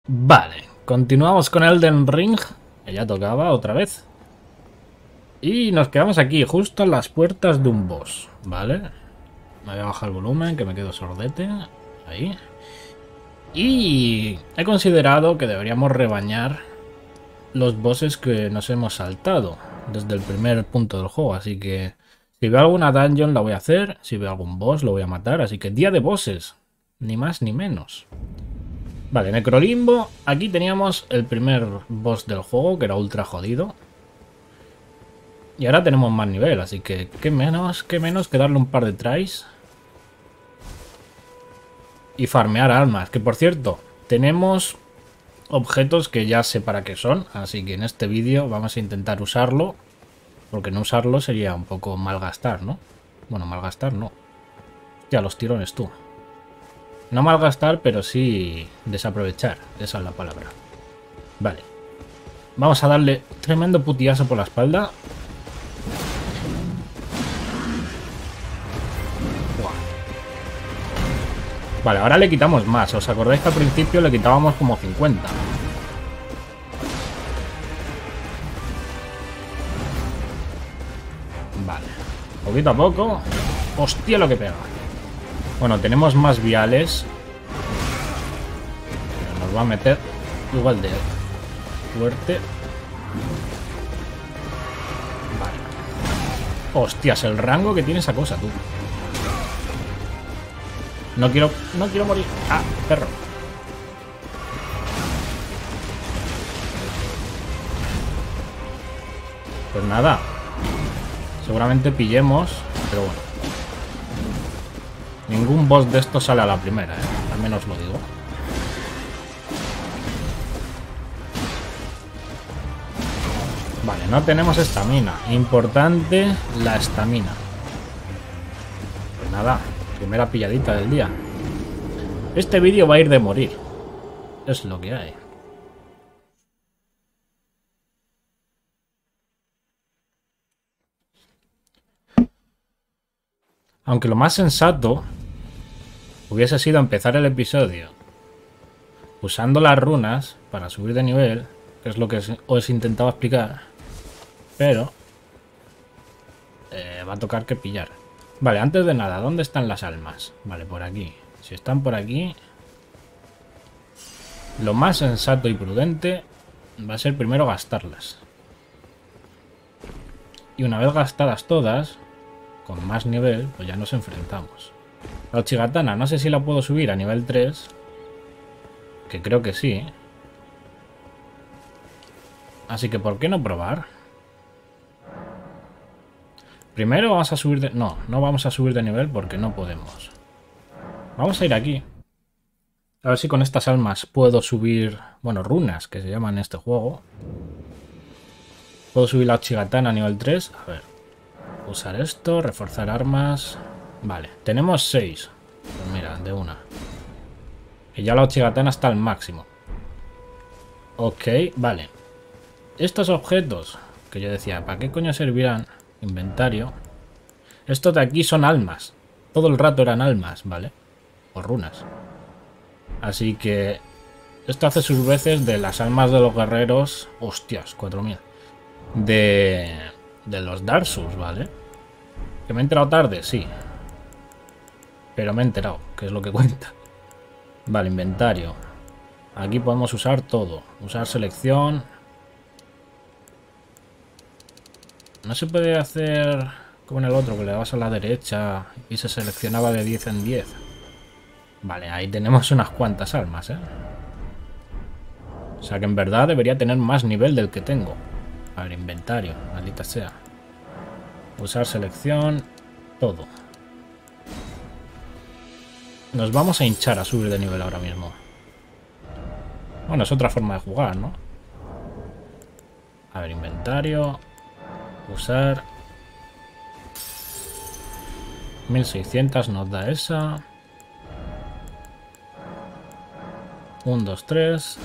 Vale, continuamos con Elden Ring, que ya tocaba otra vez. Y nos quedamos aquí, justo en las puertas de un boss, ¿vale? Me voy a bajar el volumen, que me quedo sordete. Ahí. Y he considerado que deberíamos rebañar los bosses que nos hemos saltado desde el primer punto del juego. Así que si veo alguna dungeon la voy a hacer, si veo algún boss lo voy a matar. Así que día de bosses, ni más ni menos. Vale, Necrolimbo. Aquí teníamos el primer boss del juego, que era ultra jodido. Y ahora tenemos más nivel, así que qué menos que darle un par de tries. Y farmear almas, que por cierto, tenemos objetos que ya sé para qué son. Así que en este vídeo vamos a intentar usarlo. Porque no usarlo sería un poco malgastar, ¿no? Bueno, malgastar no. Hostia, los tirones tú. No malgastar, pero sí desaprovechar. Esa es la palabra. Vale. Vamos a darle tremendo putillazo por la espalda. Buah. Vale, ahora le quitamos más. ¿Os acordáis que al principio le quitábamos como 50? Vale. Poquito a poco. Hostia lo que pega. Bueno, tenemos más viales. Pero nos va a meter igual de fuerte. Vale. Hostias, el rango que tiene esa cosa, tú. No quiero morir. Ah, perro. Pues nada. Seguramente pillemos, pero bueno. Ningún boss de estos sale a la primera, al menos lo digo. Vale, no tenemos estamina. Importante la estamina. Pues nada, primera pilladita del día. Este vídeo va a ir de morir. Es lo que hay. Aunque lo más sensato hubiese sido empezar el episodio usando las runas para subir de nivel, que es lo que os intentaba explicar, pero va a tocar que pillar. Vale, antes de nada, ¿dónde están las almas? Vale, por aquí. Si están por aquí, lo más sensato y prudente va a ser primero gastarlas. Y una vez gastadas todas, con más nivel, pues ya nos enfrentamos. La Uchigatana, no sé si la puedo subir a nivel 3. Que creo que sí. Así que, ¿por qué no probar? Primero vamos a subir de... No, no vamos a subir de nivel porque no podemos. Vamos a ir aquí. A ver si con estas almas puedo subir... Bueno, runas, que se llaman en este juego. Puedo subir la Uchigatana a nivel 3. A ver. Usar esto, reforzar armas. Vale, tenemos 6. Pues mira, de una. Y ya la Uchigatana está al máximo. Ok, vale. Estos objetos, que yo decía, ¿para qué coño servirán? Inventario. Estos de aquí son almas. Todo el rato eran almas, ¿vale? O runas. Así que esto hace sus veces de las almas de los guerreros. Hostias, 4000. De los Dark Souls, ¿vale? ¿Que me he enterado tarde? Sí. Pero me he enterado, que es lo que cuenta. Vale, inventario. Aquí podemos usar todo. Usar selección. No se puede hacer como en el otro, que le dabas a la derecha y se seleccionaba de 10 en 10. Vale, ahí tenemos unas cuantas almas, ¿eh? O sea que en verdad debería tener más nivel del que tengo. A ver, inventario, maldita sea. Usar selección, todo. Nos vamos a hinchar a subir de nivel ahora mismo. Bueno, es otra forma de jugar, ¿no? A ver, inventario. Usar. 1600 nos da esa. 1, 2, 3.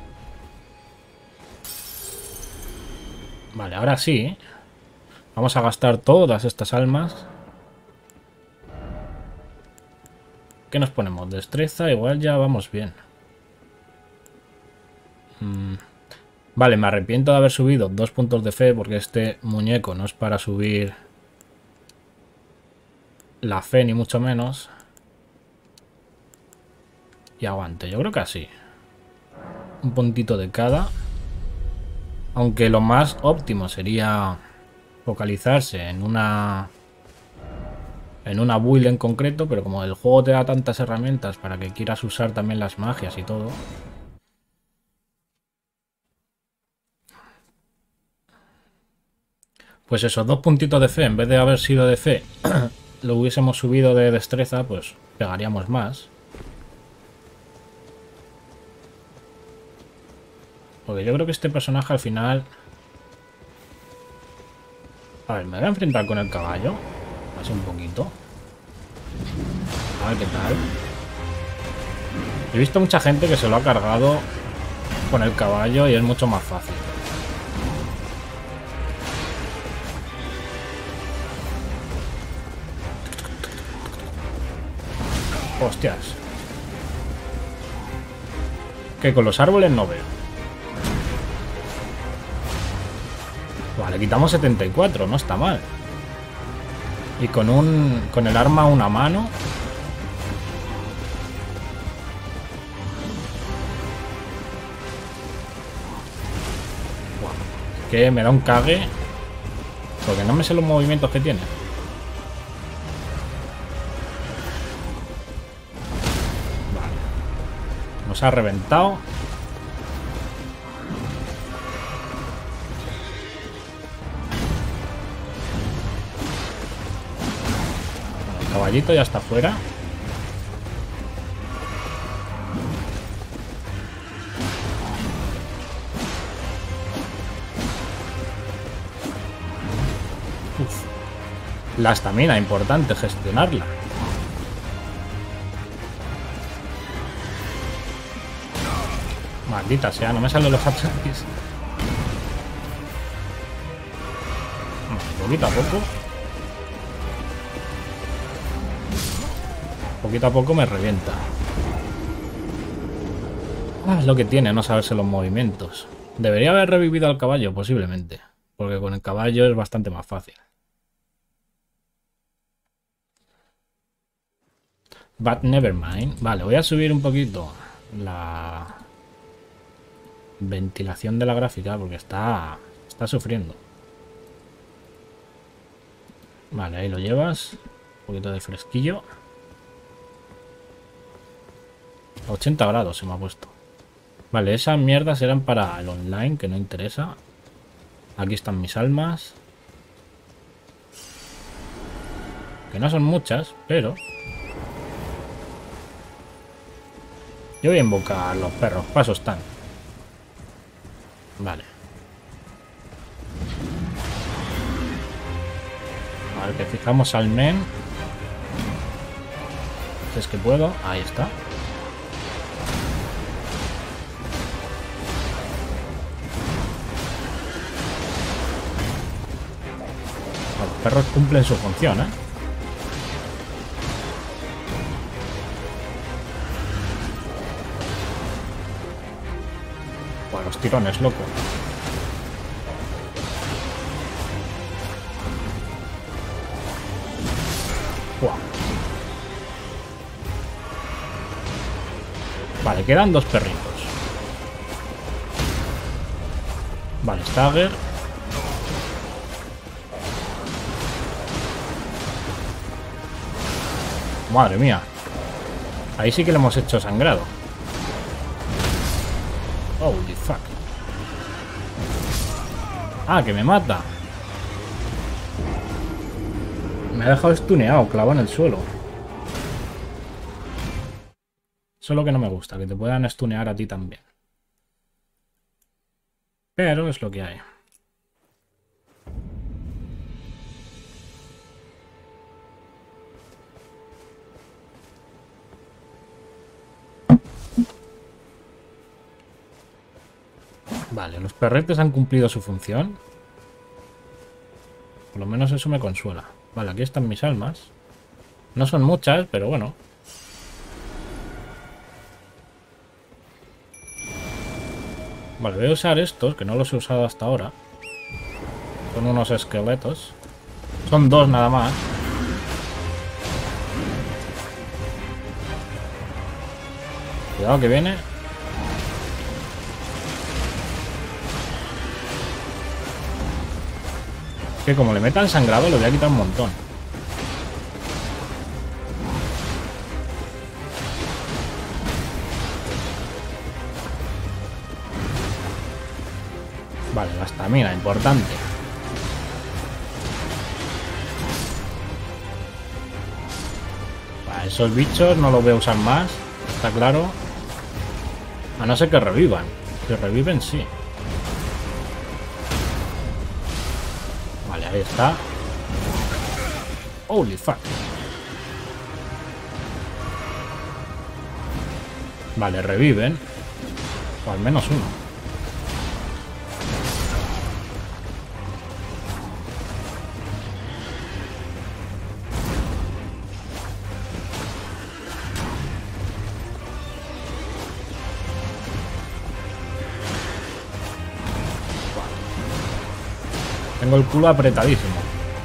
Vale, ahora sí. Vamos a gastar todas estas almas. ¿Qué nos ponemos? Destreza, igual ya vamos bien. Vale, me arrepiento de haber subido 2 puntos de fe porque este muñeco no es para subir la fe ni mucho menos. Y aguante, yo creo que así. Un puntito de cada. Aunque lo más óptimo sería focalizarse en una build en concreto, pero como el juego te da tantas herramientas para que quieras usar también las magias y todo. Pues esos 2 puntitos de fe, en vez de haber sido de fe, lo hubiésemos subido de destreza, pues pegaríamos más. Porque yo creo que este personaje al final... A ver, me voy a enfrentar con el caballo. Así un poquito. A ver qué tal. He visto mucha gente que se lo ha cargado con el caballo y es mucho más fácil. Hostias. Que con los árboles no veo. Vale, quitamos 74, no está mal. Y con el arma a una mano. Buah, que me da un cague. Porque no me sé los movimientos que tiene. Vale. Nos ha reventado. El caballito ya está fuera. Uf. La estamina, importante gestionarla. Maldita sea, no me salen los ataques. Poquito a poco. Poquito a poco me revienta. Ah, es lo que tiene, no saberse los movimientos. Debería haber revivido al caballo, posiblemente. Porque con el caballo es bastante más fácil. But never mind. Vale, voy a subir un poquito la ventilación de la gráfica porque está sufriendo. Vale, ahí lo llevas. Un poquito de fresquillo. A 80 grados se me ha puesto. Vale, esas mierdas eran para el online, que no interesa. Aquí están mis almas. Que no son muchas, pero... Yo voy a invocar los perros, paso están. Vale. A ver, que fijamos al men. Si es que puedo, ahí está. Los perros cumplen su función, ¿eh? Bueno, los tirones, loco. Buah. Vale, quedan 2 perritos. Vale, Stagger. Madre mía. Ahí sí que le hemos hecho sangrado. Holy fuck. Ah, que me mata. Me ha dejado stuneado, clavado en el suelo. Eso es lo que no me gusta, que te puedan stunear a ti también. Pero es lo que hay. Vale, los perretes han cumplido su función. Por lo menos eso me consuela. Vale, aquí están mis almas. No son muchas, pero bueno. Vale, voy a usar estos, que no los he usado hasta ahora. Son unos esqueletos. Son dos nada más. Cuidado que viene. Que como le metan sangrado le voy a quitar un montón. Vale, la estamina, importante. Vale, esos bichos no los voy a usar más, está claro. A no ser que revivan. Si reviven, sí. Vale, ahí está. Holy fuck. Vale, reviven. O al menos uno. Tengo el culo apretadísimo.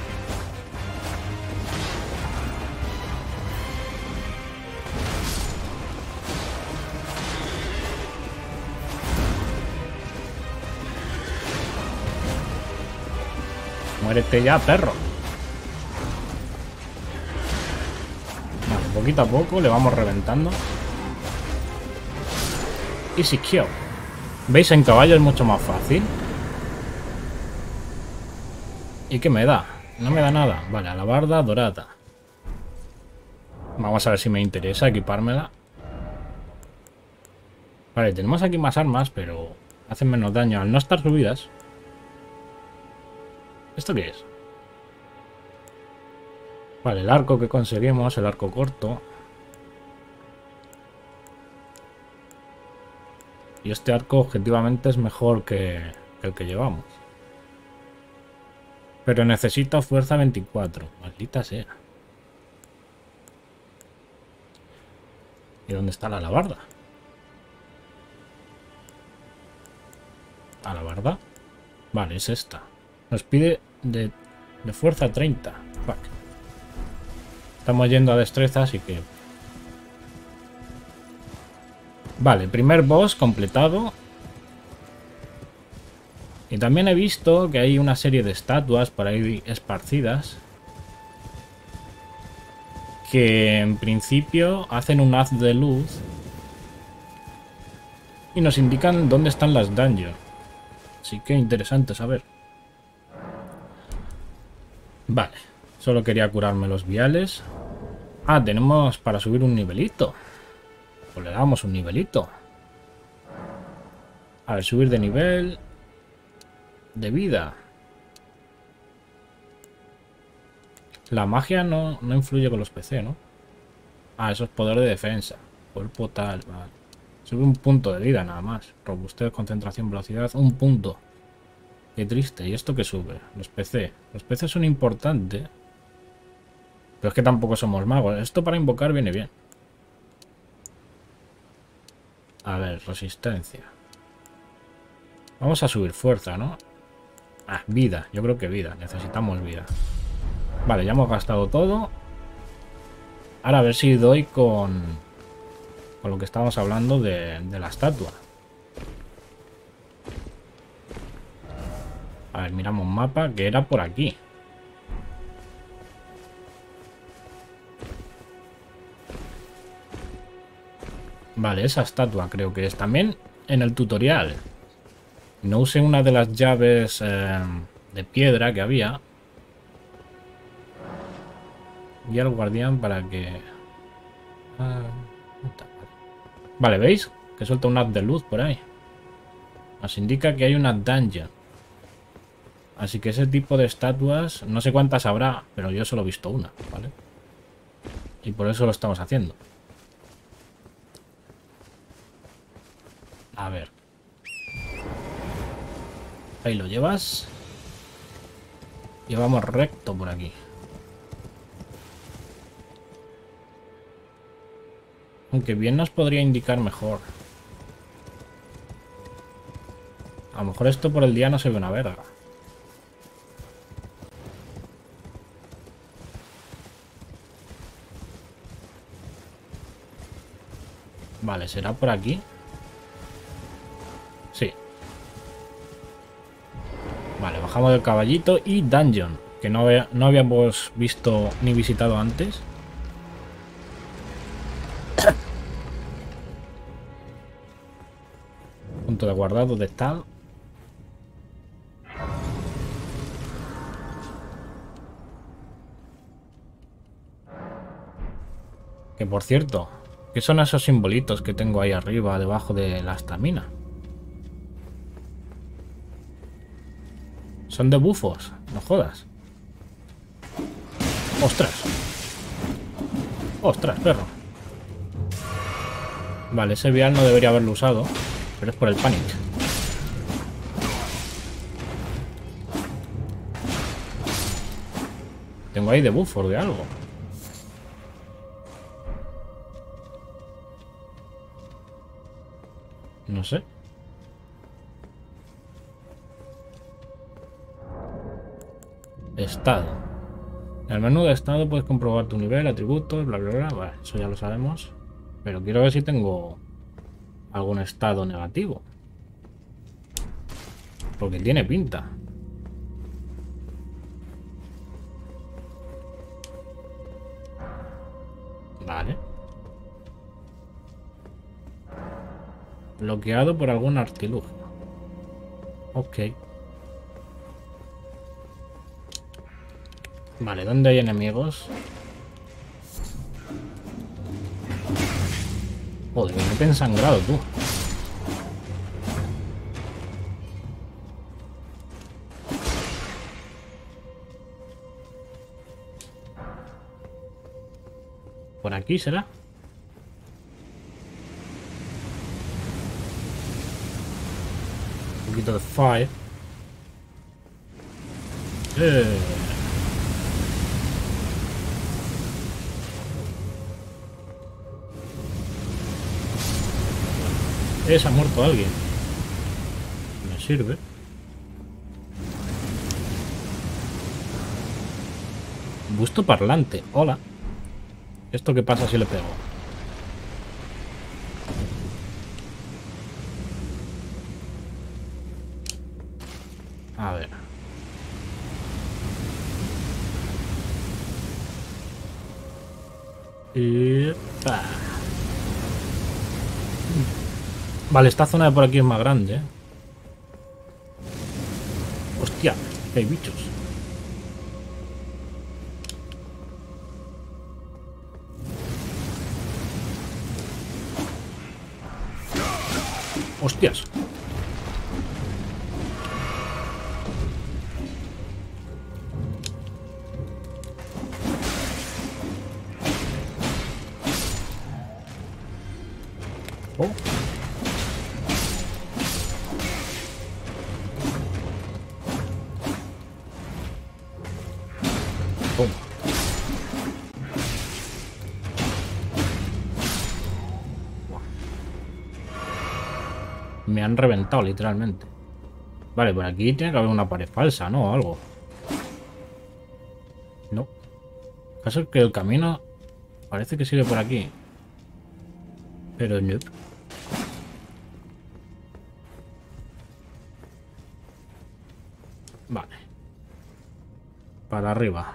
Muérete ya, perro. Vale, poquito a poco le vamos reventando. Easy kill. ¿Veis? En caballo es mucho más fácil. ¿Y qué me da? No me da nada. Vale, alabarda dorada. Vamos a ver si me interesa equipármela. Vale, tenemos aquí más armas, pero hacen menos daño al no estar subidas. ¿Esto qué es? Vale, el arco que conseguimos, el arco corto. Y este arco objetivamente es mejor que el que llevamos. Pero necesito fuerza 24. Maldita sea. ¿Y dónde está la alabarda? ¿Alabarda? Vale, es esta. Nos pide de fuerza 30. Fuck. Estamos yendo a destreza, así que... Vale, primer boss completado. Y también he visto que hay una serie de estatuas por ahí esparcidas que en principio hacen un haz de luz y nos indican dónde están las dungeons. Así que interesante saber. Vale, solo quería curarme los viales. Ah, tenemos para subir un nivelito. Pues le damos un nivelito. A ver, subir de nivel... de vida. La magia no influye con los PC, ¿no? Ah, eso es poder de defensa. Cuerpo tal, vale. Sube un punto de vida nada más. Robustez, concentración, velocidad, un punto. Qué triste. ¿Y esto qué sube? Los PC. Los PC son importantes. Pero es que tampoco somos magos. Esto para invocar viene bien. A ver, resistencia. Vamos a subir fuerza, ¿no? Ah, vida. Yo creo que vida. Necesitamos vida. Vale, ya hemos gastado todo. Ahora a ver si doy con lo que estábamos hablando de la estatua. A ver, miramos un mapa que era por aquí. Vale, esa estatua creo que es. También en el tutorial. No usé una de las llaves de piedra que había. Y al guardián para que... Vale, ¿veis? Que suelta un haz de luz por ahí. Nos indica que hay una dungeon. Así que ese tipo de estatuas, no sé cuántas habrá, pero yo solo he visto una, ¿vale? Y por eso lo estamos haciendo. A ver. Ahí lo llevas. Y vamos recto por aquí. Aunque bien nos podría indicar mejor. A lo mejor esto por el día no se ve una verga. Vale, ¿será por aquí? Sí. Vale, bajamos del caballito y dungeon, que no habíamos visto ni visitado antes. Punto de guardado de tal. Que por cierto, ¿qué son esos simbolitos que tengo ahí arriba, debajo de la estamina? Son de bufos, no jodas. ¡Ostras! ¡Ostras, perro! Vale, ese vial no debería haberlo usado, pero es por el panic. Tengo ahí de bufos de algo. No sé. Estado. En el menú de estado puedes comprobar tu nivel, atributos, bla, bla, bla. Vale, eso ya lo sabemos. Pero quiero ver si tengo algún estado negativo. Porque tiene pinta. Vale. Bloqueado por algún artilugio. Ok. Vale, ¿dónde hay enemigos? Joder, me he ensangrado, tú. ¿Por aquí será? Un poquito de fire. Se ha muerto alguien. Me sirve. Busto parlante. Hola. ¿Esto qué pasa si le pego? A ver. Vale, esta zona de por aquí es más grande, ¿eh? Hostia, que hay bichos. Hostias. Oh. Toma. Me han reventado, literalmente. Vale, por aquí tiene que haber una pared falsa, ¿no? O algo. No. El caso es que el camino parece que sigue por aquí. Pero no. Vale. Para arriba.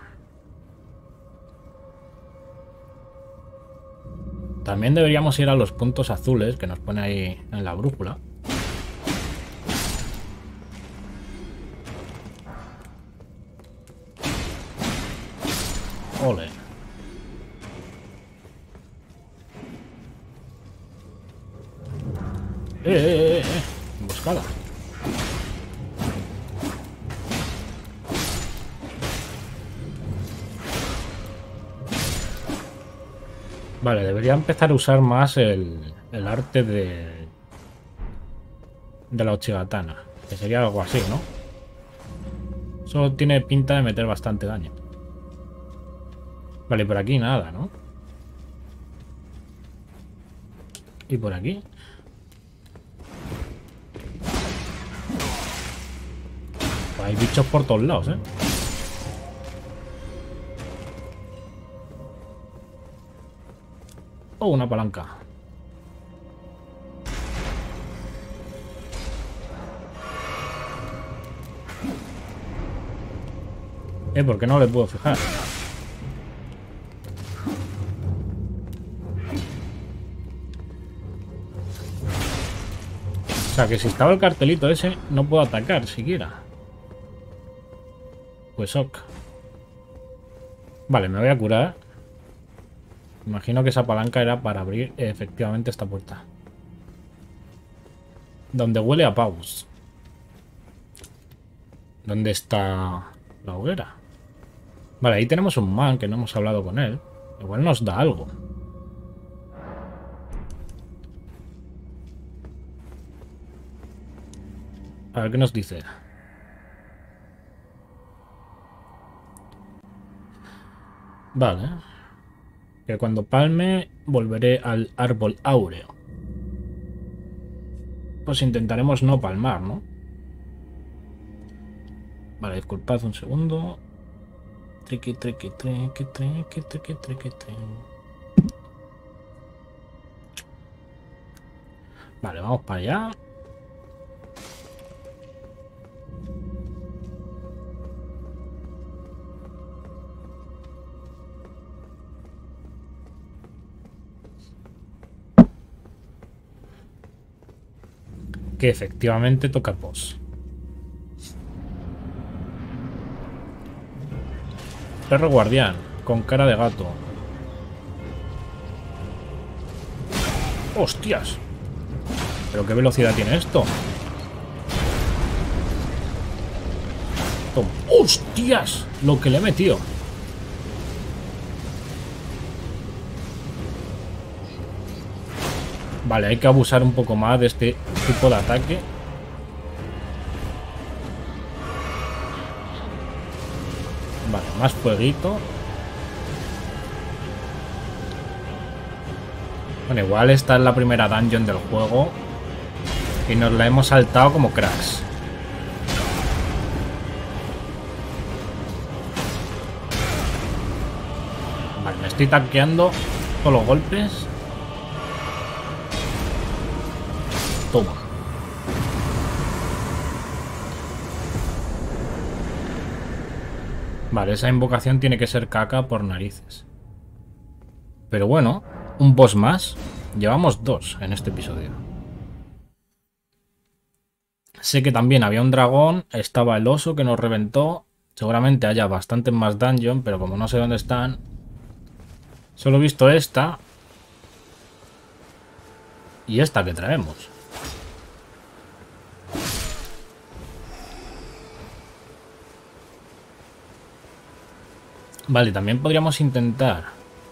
También deberíamos ir a los puntos azules que nos pone ahí en la brújula. Ole. Emboscada. Vale, debería empezar a usar más el arte de la Uchigatana, que sería algo así, ¿no? Eso tiene pinta de meter bastante daño. Vale, por aquí nada, ¿no? ¿Y por aquí? Hay bichos por todos lados, ¿eh? Oh, una palanca. ¿Por qué no le puedo fijar? O sea, que si estaba el cartelito ese, no puedo atacar siquiera. Pues ok. Vale, me voy a curar. Imagino que esa palanca era para abrir efectivamente esta puerta. Donde huele a pavos. ¿Dónde está la hoguera? Vale, ahí tenemos un man que no hemos hablado con él. Igual nos da algo. A ver qué nos dice. Vale. Que cuando palme volveré al árbol áureo. Pues intentaremos no palmar, ¿no? Vale, disculpad un segundo. Triqui, triqui, triqui, triqui, triqui, triqui, triqui. Vale, vamos para allá. Que efectivamente toca boss. Perro guardián, con cara de gato. ¡Hostias! ¿Pero qué velocidad tiene esto? Toma. ¡Hostias! Lo que le he metido. Vale, hay que abusar un poco más de este tipo de ataque. Vale, más fueguito. Bueno, igual esta es la primera dungeon del juego y nos la hemos saltado como cracks. Vale, me estoy tanqueando todos los golpes. Toma. Vale, esa invocación tiene que ser caca por narices. Pero bueno, un boss más. Llevamos 2 en este episodio. Sé que también había un dragón. Estaba el oso que nos reventó. Seguramente haya bastantes más dungeon, pero como no sé dónde están, solo he visto esta. Y esta que traemos. Vale, también podríamos intentar.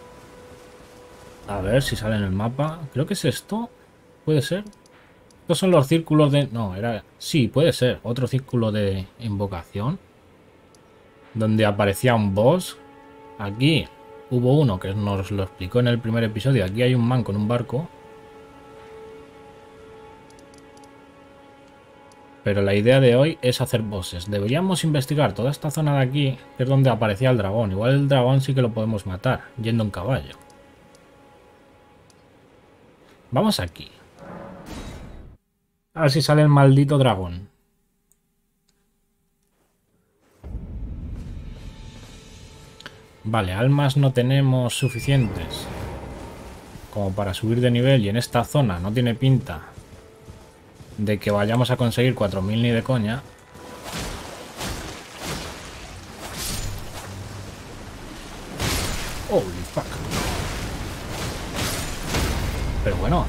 A ver si sale en el mapa. Creo que es esto. ¿Puede ser? Estos son los círculos de... No, era... Sí, puede ser. Otro círculo de invocación. Donde aparecía un boss. Aquí hubo uno que nos lo explicó en el primer episodio. Aquí hay un man con un barco. Pero la idea de hoy es hacer bosses. Deberíamos investigar toda esta zona de aquí, que es donde aparecía el dragón. Igual el dragón sí que lo podemos matar, yendo en caballo. Vamos aquí. A ver si sale el maldito dragón. Vale, almas no tenemos suficientes como para subir de nivel y en esta zona no tiene pinta de que vayamos a conseguir 4000 ni de coña. Holy fuck. Pero bueno.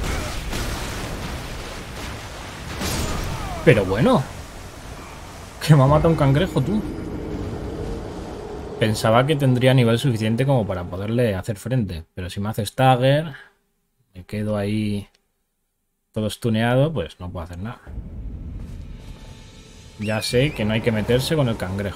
Pero bueno. Que me ha matado un cangrejo, tú. Pensaba que tendría nivel suficiente como para poderle hacer frente. Pero si me hace stagger, me quedo ahí todo stuneado, pues no puedo hacer nada. Ya sé que no hay que meterse con el cangrejo.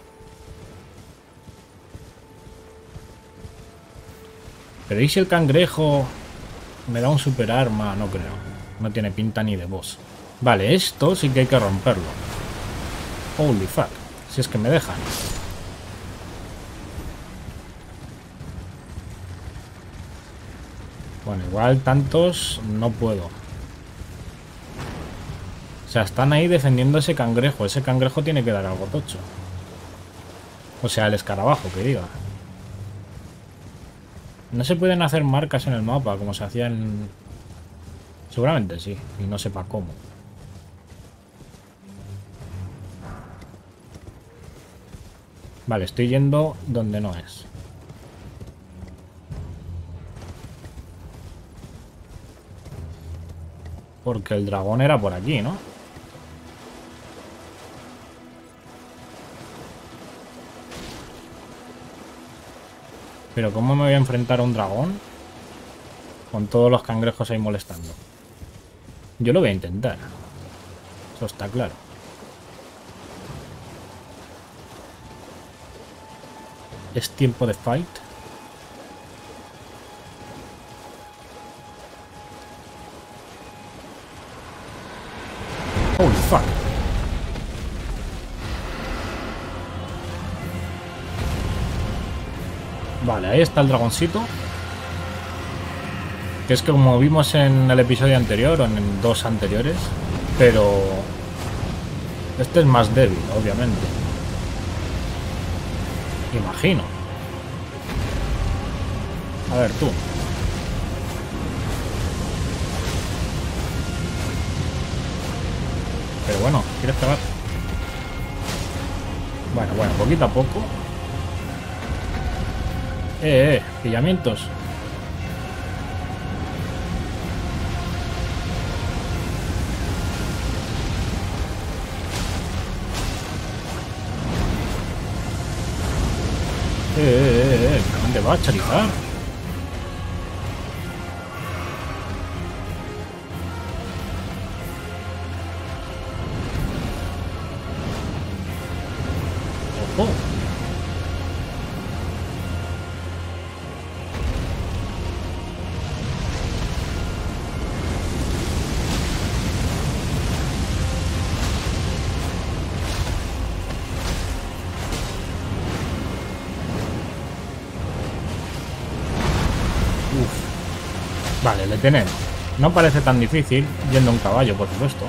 Pero ¿y si el cangrejo me da un super arma? No creo. No tiene pinta ni de boss. Vale, esto sí que hay que romperlo. Holy fuck. Si es que me dejan. Bueno, igual tantos no puedo. O sea, están ahí defendiendo ese cangrejo. Ese cangrejo tiene que dar algo tocho. O sea, el escarabajo, que diga. No se pueden hacer marcas en el mapa como se hacían... Seguramente sí, y no sepa cómo. Vale, estoy yendo donde no es. Porque el dragón era por aquí, ¿no? Pero ¿cómo me voy a enfrentar a un dragón? Con todos los cangrejos ahí molestando. Yo lo voy a intentar. Eso está claro. Es tiempo de fight. Holy fuck. Vale, ahí está el dragoncito. Que es que como vimos en el episodio anterior o en dos anteriores. Pero... este es más débil, obviamente. Imagino. A ver, tú. Pero bueno, ¿quieres pegar? Bueno, poquito a poco. Pillamientos. ¿Dónde va, Charizard? Ojo. Vale, le tenemos. No parece tan difícil yendo a un caballo, por supuesto.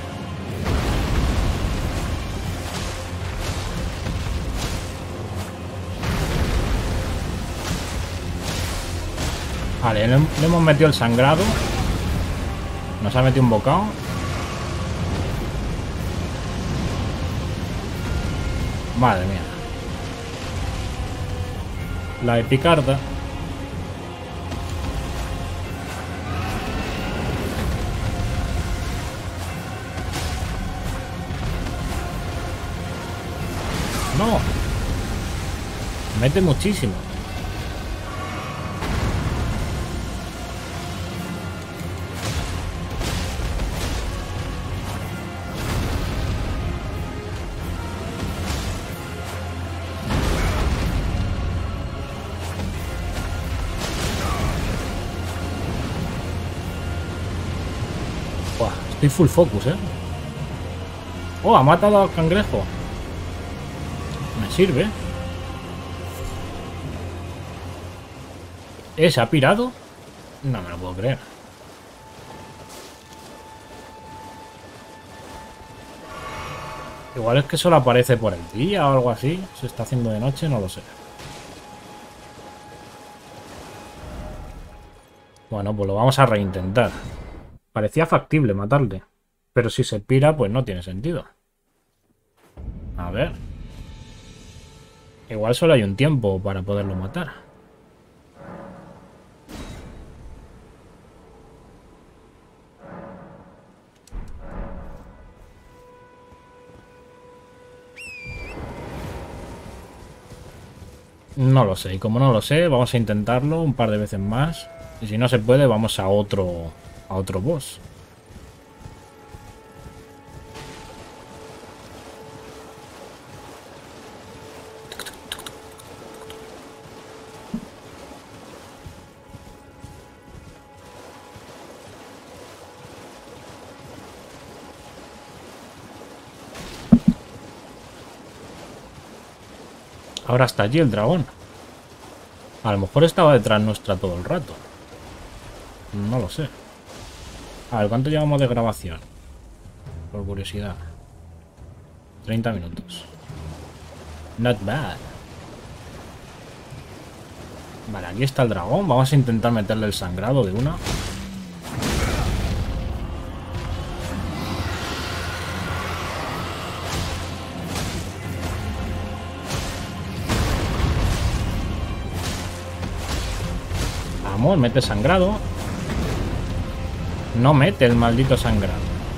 Vale, le hemos metido el sangrado. Nos ha metido un bocado. Madre mía. La epicarda. No. Mete muchísimo. Buah, estoy full focus, ¿eh? Oh, ha matado al cangrejo. Me sirve. ¿Se ha pirado? No me lo puedo creer. Igual es que solo aparece por el día o algo así. Se está haciendo de noche, no lo sé. Bueno, pues lo vamos a reintentar. Parecía factible matarle. Pero si se pira, pues no tiene sentido. A ver. Igual solo hay un tiempo para poderlo matar. No lo sé. Y como no lo sé, vamos a intentarlo un par de veces más. Y si no se puede, vamos a otro boss. Ahora está allí el dragón. A lo mejor estaba detrás nuestra todo el rato. No lo sé. A ver, ¿cuánto llevamos de grabación? Por curiosidad. 30 minutos. Not bad. Vale, aquí está el dragón. Vamos a intentar meterle el sangrado de una. Vamos, mete sangrado. No mete el maldito sangrado.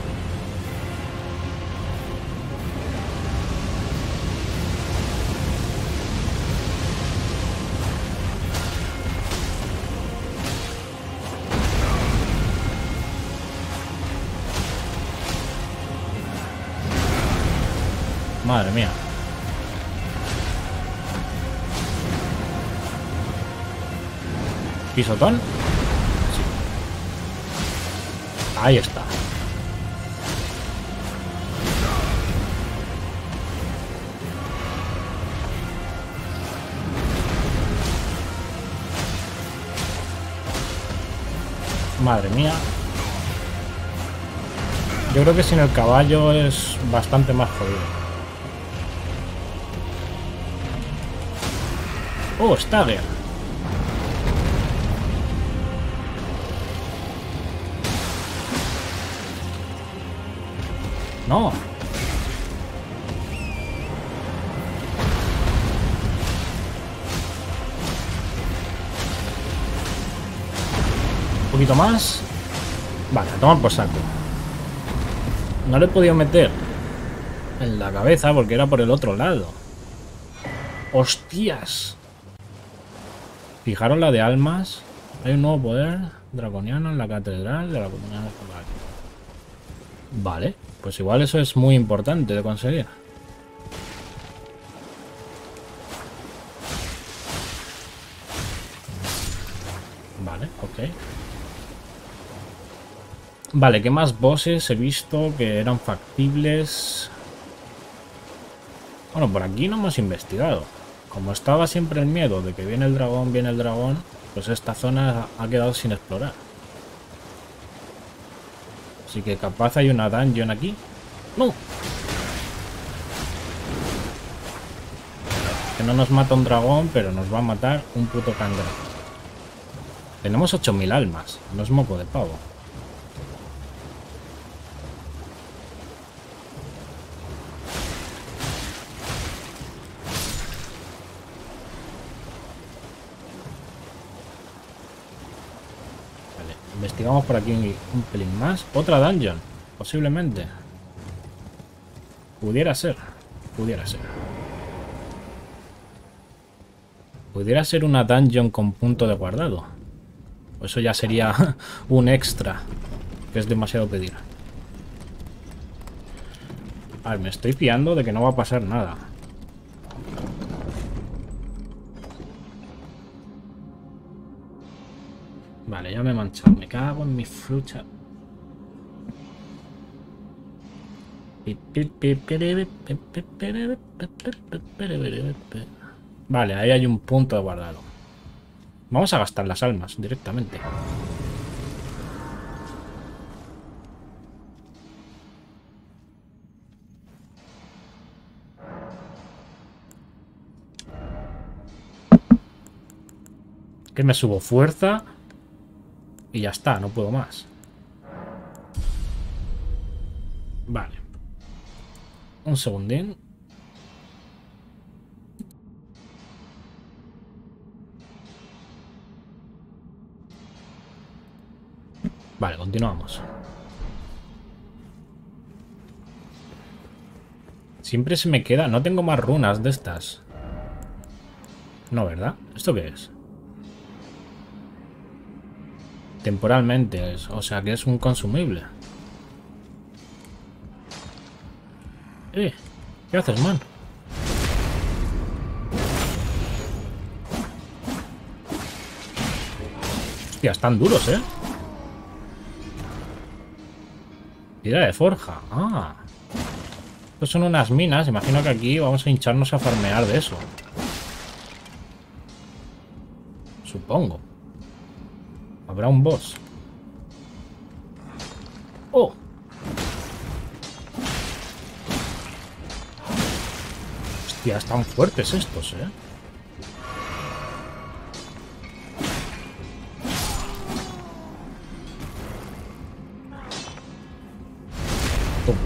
Madre mía. ¿Pisotón? Sí. Ahí está. Madre mía. Yo creo que sin el caballo es bastante más jodido. Oh, Stagger. No. Un poquito más. Vale, a tomar por saco. No le he podido meter en la cabeza porque era por el otro lado. ¡Hostias! Fijaros la de almas. Hay un nuevo poder draconiano en la catedral de la comunidad. Vale, pues igual eso es muy importante de conseguir. Vale, ok. Vale, ¿qué más bosses he visto que eran factibles? Bueno, por aquí no hemos investigado. Como estaba siempre el miedo de que viene el dragón, pues esta zona ha quedado sin explorar. Así que capaz hay una dungeon aquí. ¡No! Que no nos mata un dragón, pero nos va a matar un puto cangrejo. Tenemos 8000 almas. No es moco de pavo. Investigamos por aquí un pelín más. Otra dungeon, posiblemente. Pudiera ser. Pudiera ser. Pudiera ser una dungeon con punto de guardado. Eso ya sería un extra. Que es demasiado pedir. A ver, me estoy fiando de que no va a pasar nada. Vale, ya me he manchado. Me cago en mi frucha. Vale, ahí hay un punto de guardado. Vamos a gastar las almas directamente. Que me subo fuerza. Y ya está, no puedo más. Vale. Un segundín. Vale, continuamos. Siempre se me queda... No tengo más runas de estas. No, ¿verdad? ¿Esto qué es? Temporalmente es, o sea que es un consumible. ¿Qué haces, man? Hostia, están duros, ¿eh? Piedra de forja. Estos son unas minas. Imagino que aquí vamos a hincharnos a farmear de eso. Supongo. Habrá un boss. ¡Oh! Hostia, están fuertes estos, ¿eh? Toma.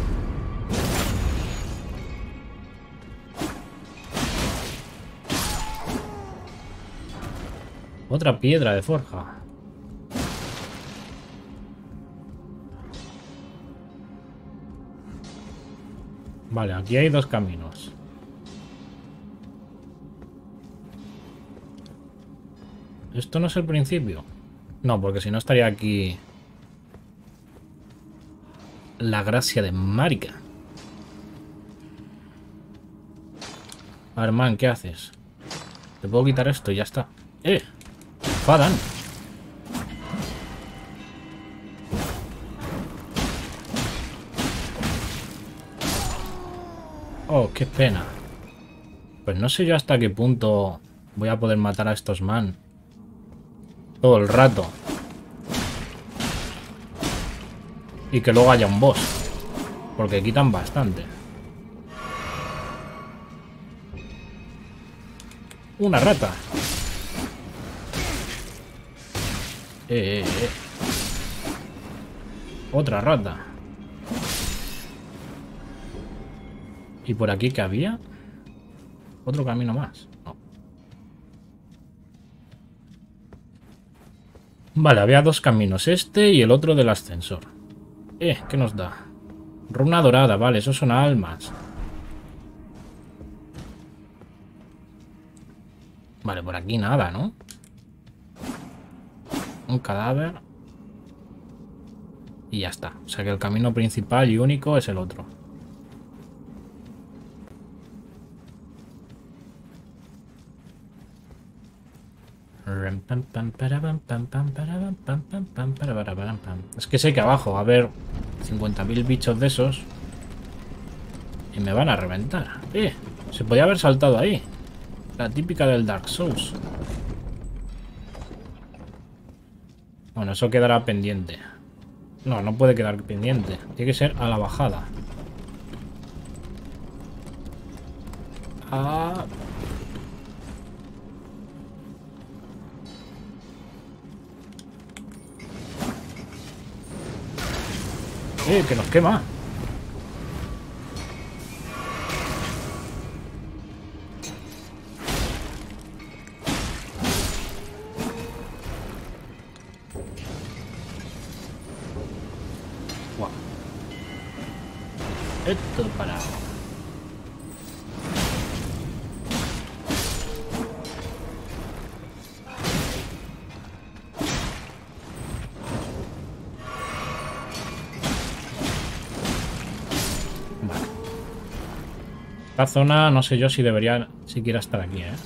Otra piedra de forja. Vale, aquí hay dos caminos. ¿Esto no es el principio? No, porque si no estaría aquí la gracia de Marika. A ver, man, ¿qué haces? Te puedo quitar esto y ya está. Fadan. Oh, qué pena. Pues no sé yo hasta qué punto voy a poder matar a estos man. Todo el rato. Y que luego haya un boss. Porque quitan bastante. Una rata. Otra rata. ¿Y por aquí qué había? Otro camino más. No. Vale, había dos caminos. Este y el otro del ascensor. ¿Qué nos da? Runa dorada, vale, esos son almas. Vale, por aquí nada, ¿no? Un cadáver. Y ya está. O sea que el camino principal y único es el otro. Es que sé que abajo va a haber 50.000 bichos de esos. Y me van a reventar. Se podía haber saltado ahí. La típica del Dark Souls. Bueno, eso quedará pendiente. No, no puede quedar pendiente. Tiene que ser a la bajada. Ah. Que nos quema. Wow. Esto parado. Esta zona no sé yo si debería siquiera estar aquí, ¿eh?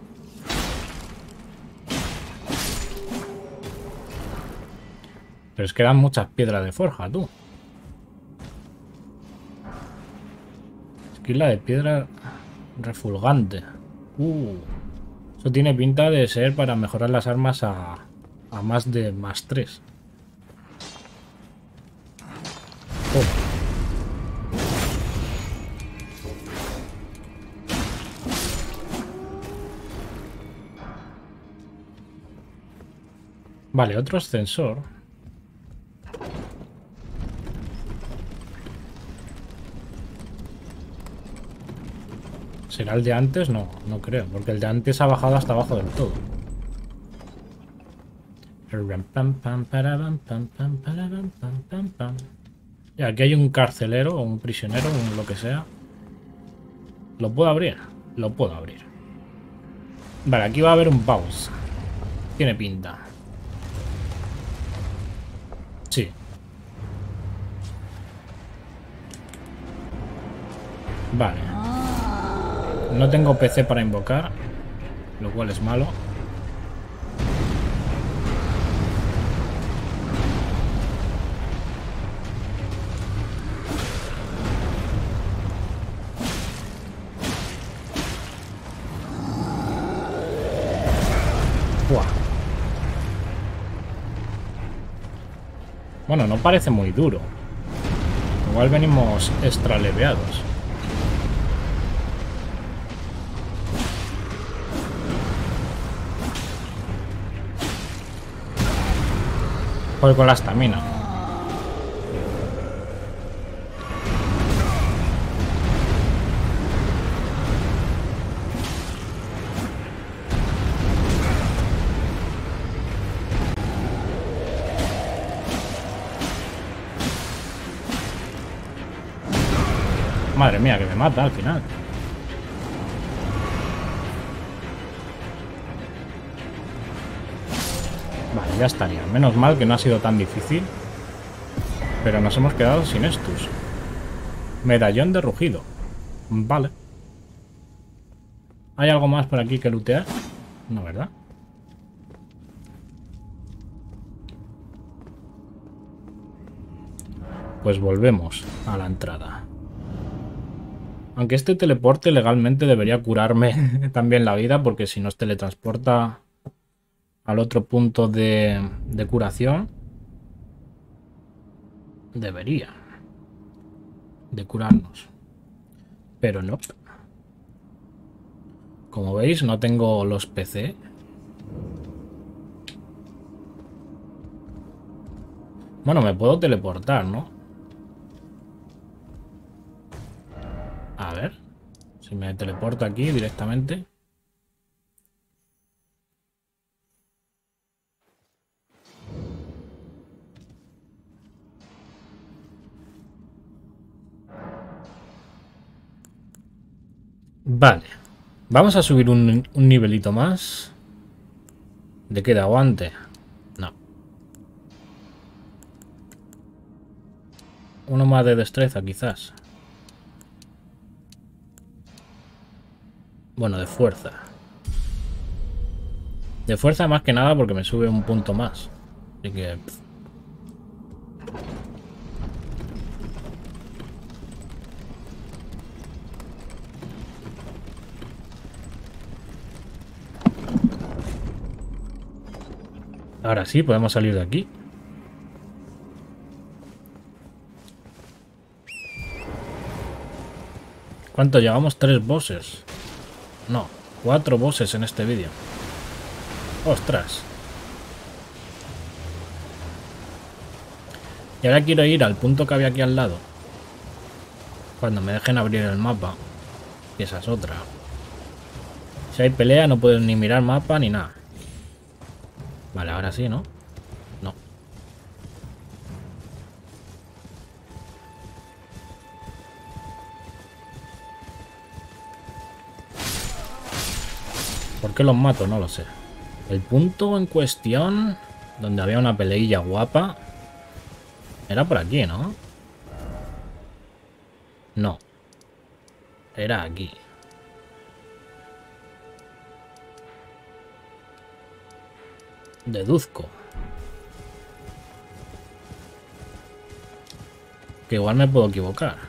Pero es que dan muchas piedras de forja, tú. Esquila de piedra refulgante. Eso tiene pinta de ser para mejorar las armas a más de +3. Vale, otro ascensor. ¿Será el de antes? No, no creo, porque el de antes ha bajado hasta abajo del todo. Y aquí hay un carcelero o un prisionero, lo que sea. ¿Lo puedo abrir? Lo puedo abrir. Vale, aquí va a haber un boss. Tiene pinta. Sí. Vale. No tengo PC para invocar, lo cual es malo. Buah. Bueno, no parece muy duro. Igual venimos extra leveados. Voy con la estamina. Madre mía, que me mata al final. Vale, ya estaría. Menos mal que no ha sido tan difícil. Pero nos hemos quedado sin estos. Medallón de rugido. Vale. ¿Hay algo más por aquí que lootear? No, ¿verdad? Pues volvemos a la entrada. Aunque este teleporte legalmente debería curarme también la vida, porque si nos teletransporta al otro punto de curación, debería de curarnos. Pero no. Como veis, no tengo los PC. Bueno, me puedo teleportar, ¿no? A ver. Si me teleporto aquí directamente. Vale. Vamos a subir un nivelito más. ¿De qué? ¿De aguante? No. Uno más de destreza, quizás. Bueno, de fuerza. De fuerza más que nada porque me sube un punto más. Así que... Ahora sí, podemos salir de aquí. ¿Cuánto llevamos? 3 bosses. No, 4 bosses en este vídeo. ¡Ostras! Y ahora quiero ir al punto que había aquí al lado. Cuando me dejen abrir el mapa. Y esa es otra. Si hay pelea no puedo ni mirar mapa ni nada. Vale, ahora sí, ¿no? No. ¿Por qué los mato? No lo sé. El punto en cuestión, donde había una peleilla guapa, era por aquí, ¿no? No. Era aquí. Deduzco. Que igual me puedo equivocar.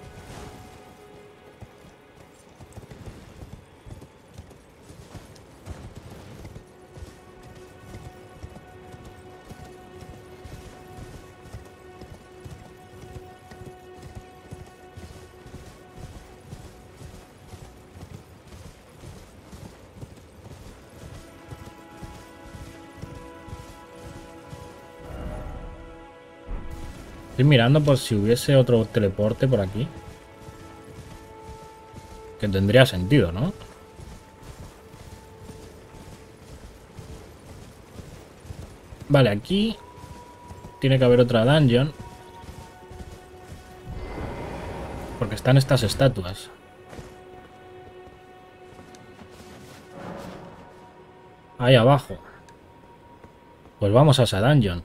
Estoy mirando por si hubiese otro teleporte por aquí. Que tendría sentido, ¿no? Vale, aquí tiene que haber otra dungeon. Porque están estas estatuas. Ahí abajo. Pues vamos a esa dungeon.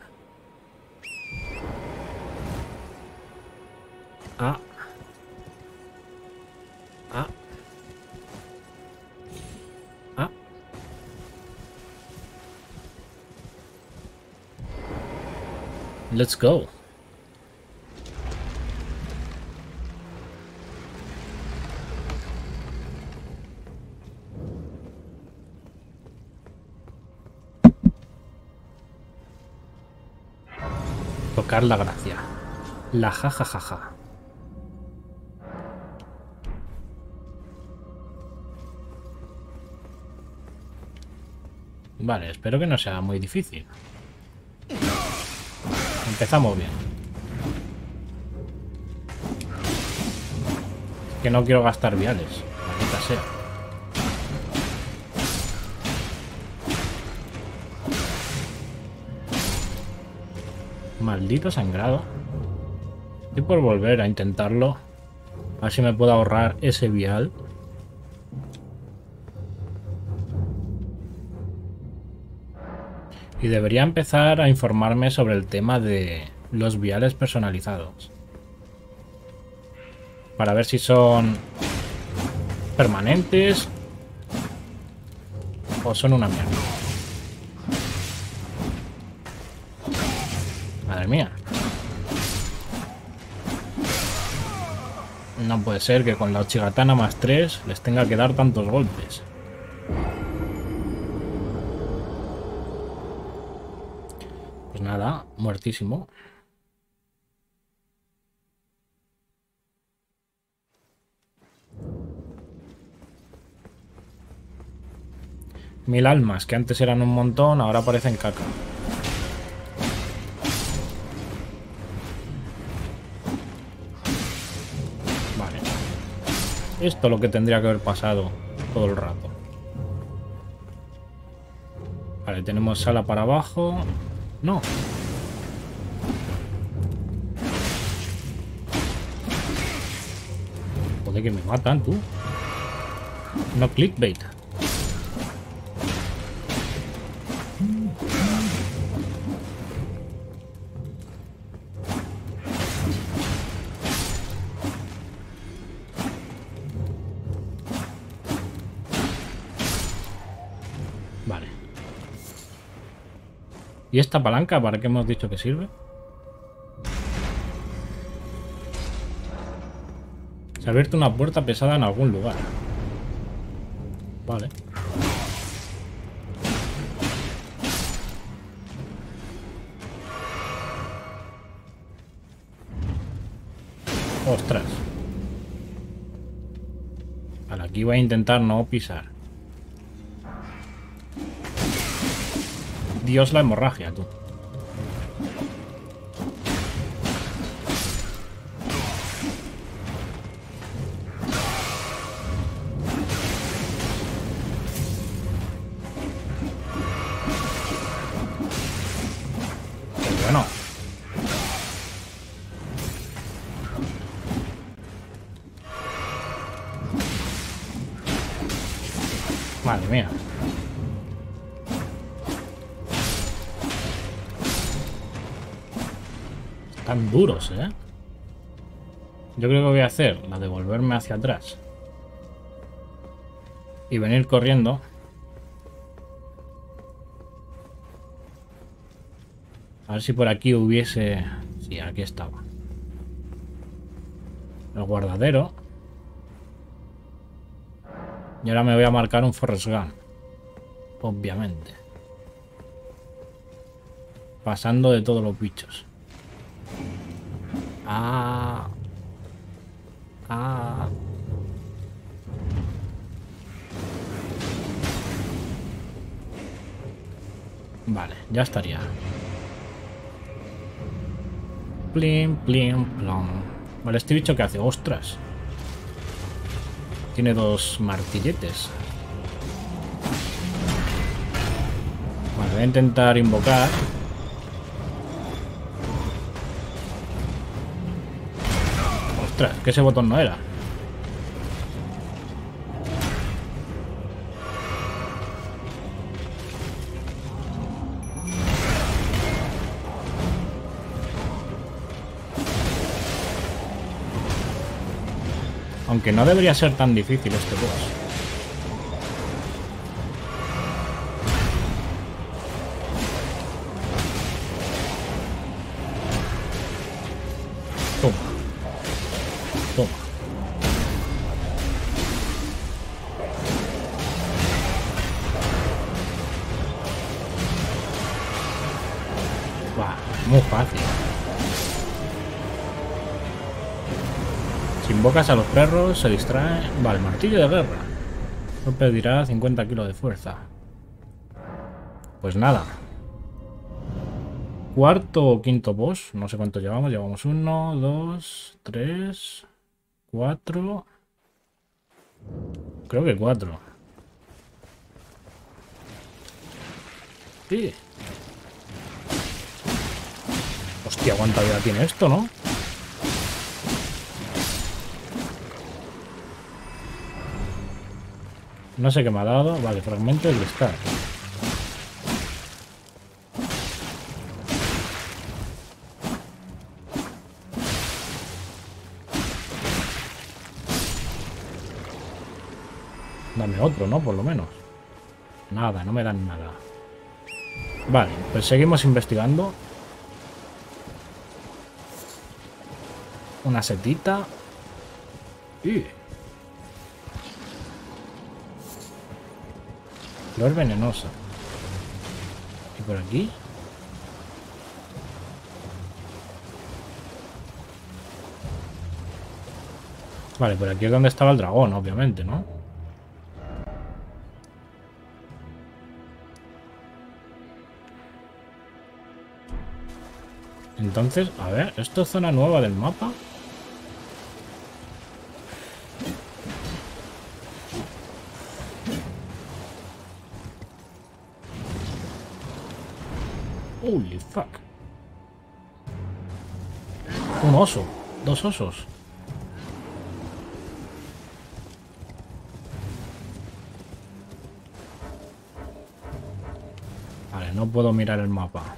Ah. Ah. Ah. Let's go. tocar la gracia. La jajajaja. Vale, espero que no sea muy difícil. Empezamos bien. Que no quiero gastar viales. Maldita sea. Maldito sangrado. Estoy por volver a intentarlo. A ver si me puedo ahorrar ese vial. Y debería empezar a informarme sobre el tema de los viales personalizados. Para ver si son permanentes o son una mierda. Madre mía. No puede ser que con la Uchigatana más 3 les tenga que dar tantos golpes. Pues nada, muertísimo. Mil almas, que antes eran un montón, ahora parecen caca. Vale. Esto es lo que tendría que haber pasado todo el rato. Vale, tenemos sala para abajo. No. Joder, que me matan, tú. No clickbait. Vale. ¿Y esta palanca para qué hemos dicho que sirve? Se ha abierto una puerta pesada en algún lugar. Vale. Ostras. Vale, aquí voy a intentar no pisar. Dios, la hemorragia, tú. Pues bueno. Madre mía. Están duros, ¿eh? Yo creo que voy a hacer la de volverme hacia atrás. Y venir corriendo. A ver si por aquí hubiese... Sí, aquí estaba. El guardadero. Y ahora me voy a marcar un Forrest Gun. Obviamente. Pasando de todos los bichos. Ah. Ah. Vale, ya estaría. Plim, plim, plom. Vale, ¿este bicho qué hace? ¡Ostras! Tiene dos martilletes. Vale, voy a intentar invocar. ¡Ostras! Que ese botón no era. Aunque no debería ser tan difícil este boss. Toma. Toma. Buah, muy fácil. invocas a los perros, se distrae. Vale, martillo de guerra. No pedirá 50 kilos de fuerza. Pues nada. Cuarto o quinto boss. No sé cuánto llevamos. Llevamos 1, 2, 3, 4. Creo que 4. Sí. Hostia, cuánta vida tiene esto, ¿no? No sé qué me ha dado. Vale, fragmento de cristal. Dame otro, ¿no? Por lo menos. Nada, no me dan nada. Vale, pues seguimos investigando. Una setita. Flor venenosa. ¿Y por aquí? Vale, por aquí es donde estaba el dragón, obviamente, ¿no? Entonces, a ver, ¿esto es zona nueva del mapa? Holy fuck. Un oso. 2 osos. Vale, no puedo mirar el mapa.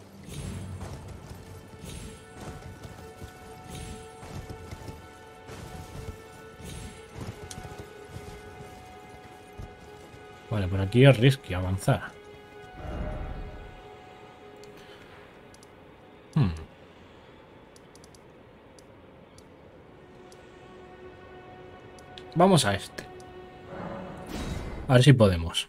Vale, por aquí es risky avanzar. Vamos a este. A ver si podemos.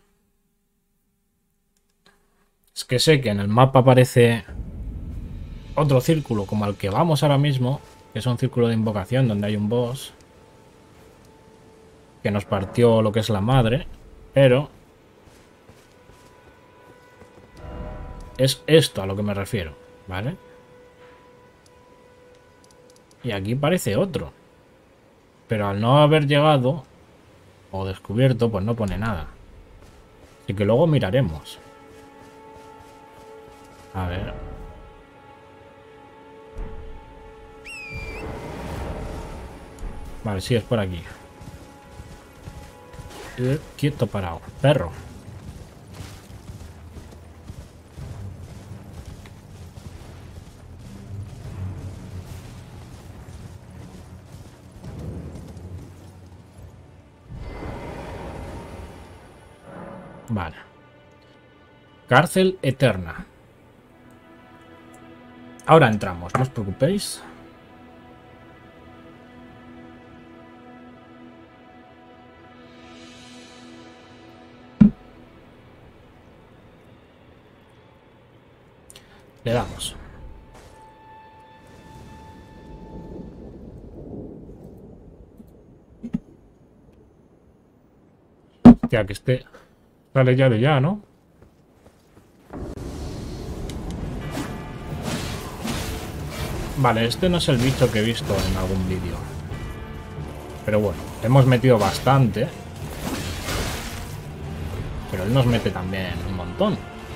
Es que sé que en el mapa aparece otro círculo como al que vamos ahora mismo, que es un círculo de invocación donde hay un boss que nos partió lo que es la madre, pero es esto a lo que me refiero, ¿vale? Y aquí parece otro, pero al no haber llegado o descubierto, pues no pone nada. Así que luego miraremos. A ver. Vale, sí, es por aquí. Quieto, parado. Perro. Vale. Cárcel eterna. Ahora entramos, no os preocupéis. Le damos. Hostia, que sale ya de ya, ¿no? Vale, este no es el bicho que he visto en algún vídeo. Pero bueno, hemos metido bastante. Pero él nos mete también un montón.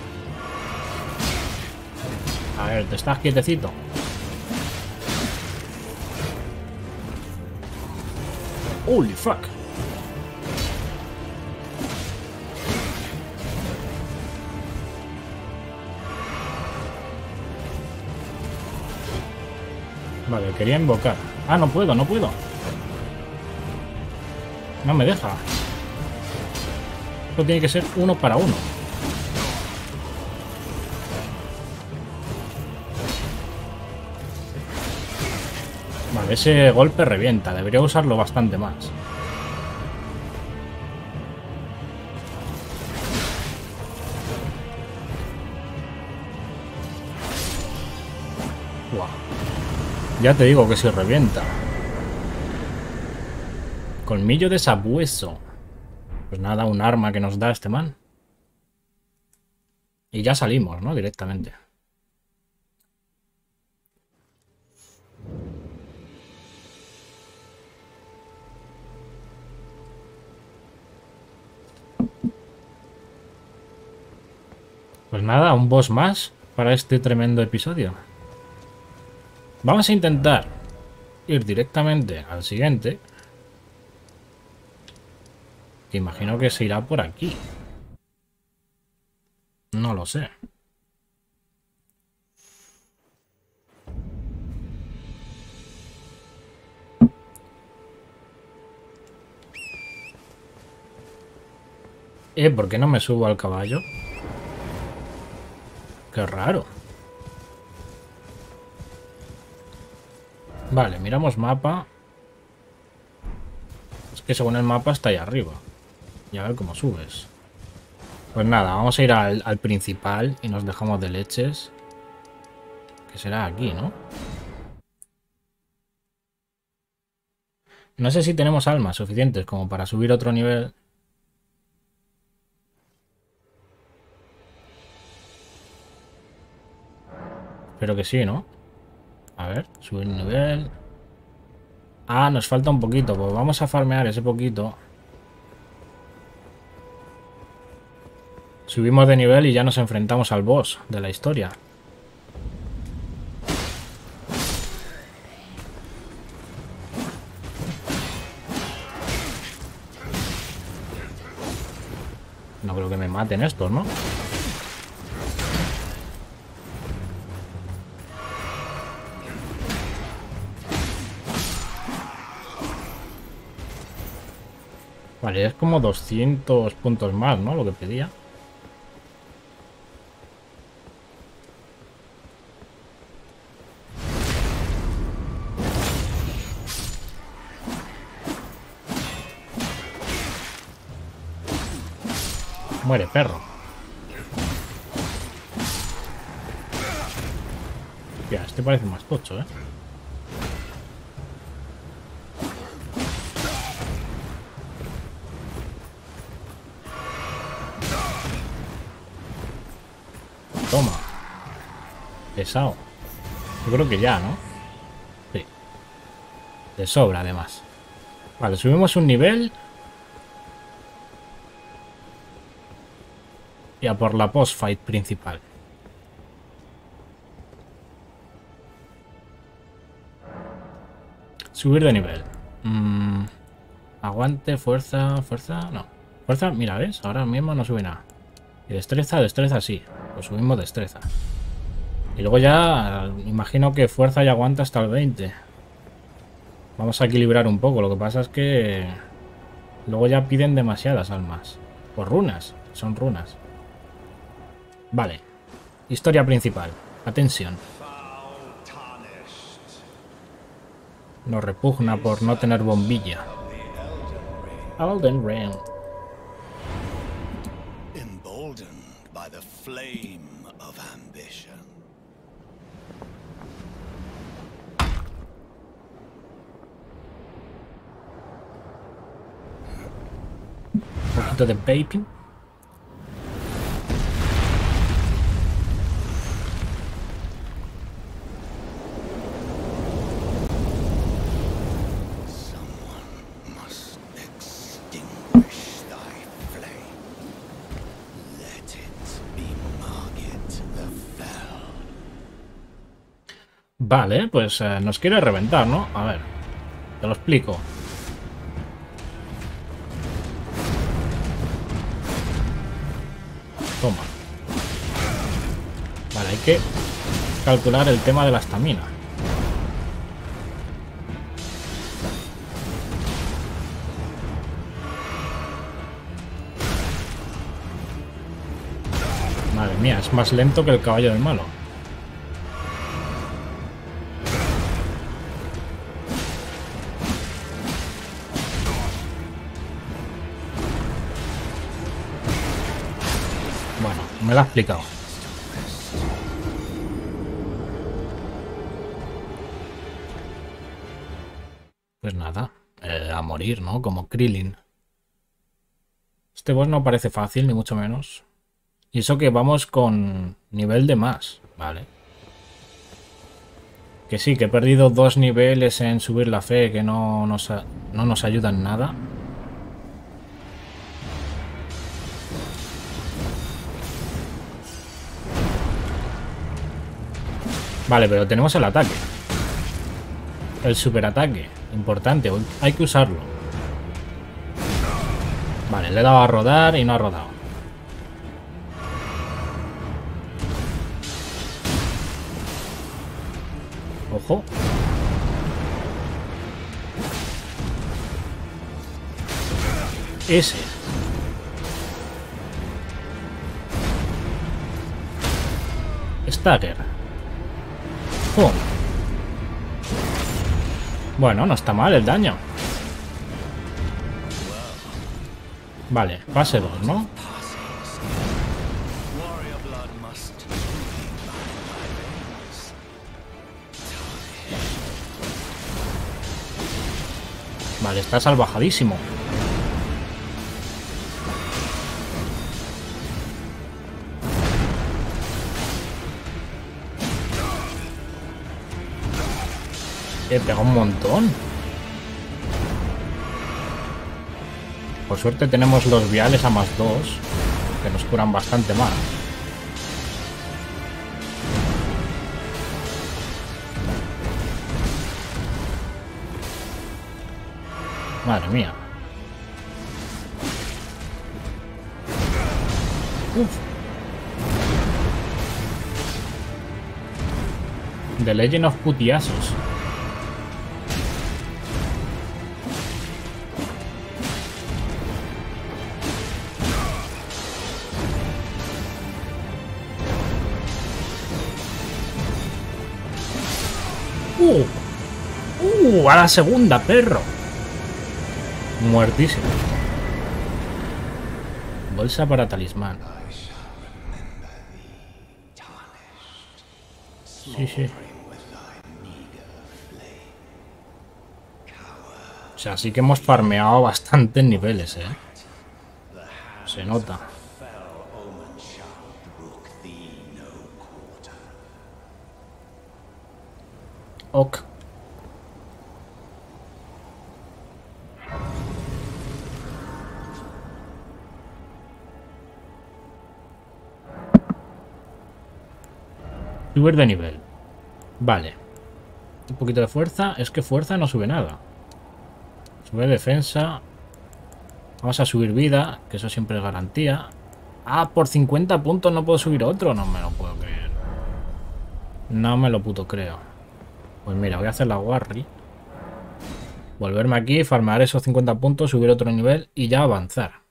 A ver, ¿te estás quietecito? Holy fuck. Vale, quería invocar. Ah, no puedo, no puedo. No me deja. Esto tiene que ser 1 para 1. Vale, ese golpe revienta. Debería usarlo bastante más. Wow. Ya te digo que si revienta. Colmillo de sabueso. Pues nada, un arma que nos da este man. Y ya salimos, ¿no? Directamente. Pues nada, un boss más para este tremendo episodio. Vamos a intentar ir directamente al siguiente. Que imagino que se irá por aquí. No lo sé. ¿Por qué no me subo al caballo? Qué raro. Vale, miramos mapa. Es que según el mapa está ahí arriba. Y a ver cómo subes. Pues nada, vamos a ir al principal y nos dejamos de leches. Que será aquí, ¿no? No sé si tenemos almas suficientes como para subir otro nivel. Espero que sí, ¿no? A ver, subir nivel. Ah, nos falta un poquito. Pues vamos a farmear ese poquito. Subimos de nivel y ya nos enfrentamos al boss de la historia. No creo que me maten estos, ¿no? Vale, es como 200 puntos más, ¿no? Lo que pedía. Muere, perro. Hostia, este parece más tocho, ¿eh? Toma. Pesado. Yo creo que ya, ¿no? Sí. De sobra, además. Vale, subimos un nivel. Y a por la post-fight principal. Subir de nivel. Aguante, fuerza, fuerza. No. Fuerza, mira, ¿ves? Ahora mismo no sube nada. Y destreza, destreza sí. Pues subimos destreza. Y luego ya imagino que fuerza y aguanta hasta el 20. Vamos a equilibrar un poco. Lo que pasa es que luego ya piden demasiadas almas. Por runas. Son runas. Vale. Historia principal. Atención. Nos repugna por no tener bombilla. Elden Ring. Emboldened by the flame of ambition. Un poquito de vaping. Vale, pues nos quiere reventar, ¿no? A ver, te lo explico. Toma. Vale, hay que calcular el tema de la estamina. Madre mía, es más lento que el caballo del malo. Bueno, me lo ha explicado. Pues nada, a morir, ¿no? Como Krillin. Este boss no parece fácil, ni mucho menos. Y eso que vamos con nivel de más, ¿vale? Que sí, que he perdido 2 niveles en subir la fe, que no nos ayudan nada. Vale, pero tenemos el ataque. El superataque. Importante, hay que usarlo. Vale, le he dado a rodar y no ha rodado. Ojo. Ese. Stagger. ¡Pum! Bueno, no está mal el daño. Vale, fase 2, ¿no? Vale, está salvajadísimo. He pegado un montón. Por suerte tenemos los viales a +2, que nos curan bastante más. Madre mía. Uf. The Legend of Putiasos. A la segunda, perro. Muertísimo. Bolsa para talismán. Sí, sí. O sea, sí que hemos farmeado bastantes niveles, ¿eh? Se nota. Ok. Subir de nivel. Vale. Un poquito de fuerza. Es que fuerza no sube nada. Sube defensa. Vamos a subir vida, que eso siempre es garantía. Ah, por 50 puntos no puedo subir otro. No me lo puedo creer. No me lo puto creo. Pues mira, voy a hacer la Warri. Volverme aquí, farmear esos 50 puntos, subir otro nivel y ya avanzar.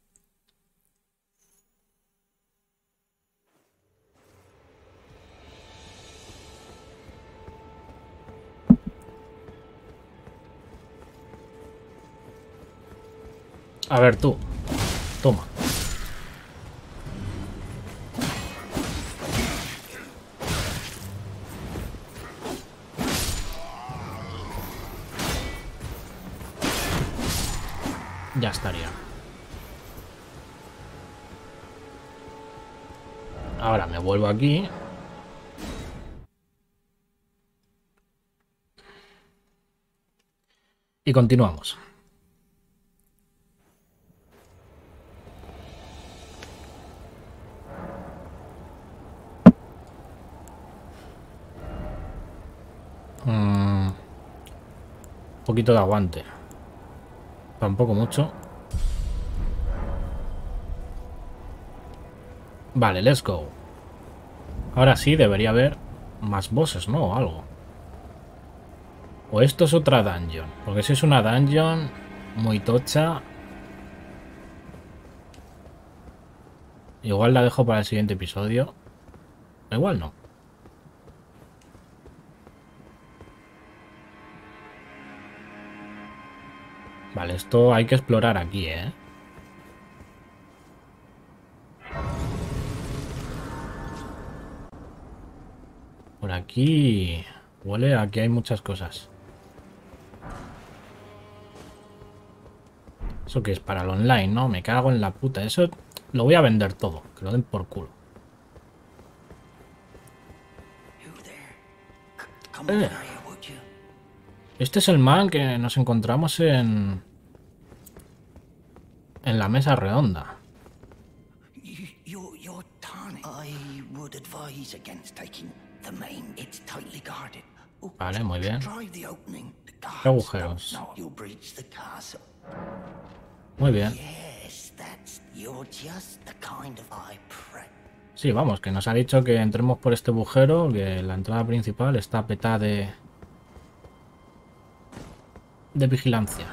A ver tú. Toma. Ya estaría. Ahora me vuelvo aquí. Y continuamos. Un poquito de aguante. Tampoco mucho. Vale, let's go. Ahora sí debería haber más bosses, ¿no? O algo. O esto es otra dungeon. Porque si es una dungeon muy tocha, igual la dejo para el siguiente episodio. Igual no. Vale, esto hay que explorar aquí, ¿eh? Por aquí... Huele a que hay muchas cosas. ¿Eso qué es? Para el online, ¿no? Me cago en la puta. Eso lo voy a vender todo. Que lo den por culo. Este es el man que nos encontramos en la mesa redonda. You're tarnished. I would advise against taking the main. It's tightly guarded. Vale, muy bien. Try the opening. The guards ¿Qué agujeros? don't know you'll breach the castle. Muy bien. Yes, you're just the kind of high prep. Sí, vamos, que nos ha dicho que entremos por este agujero, que la entrada principal está petada de vigilancia.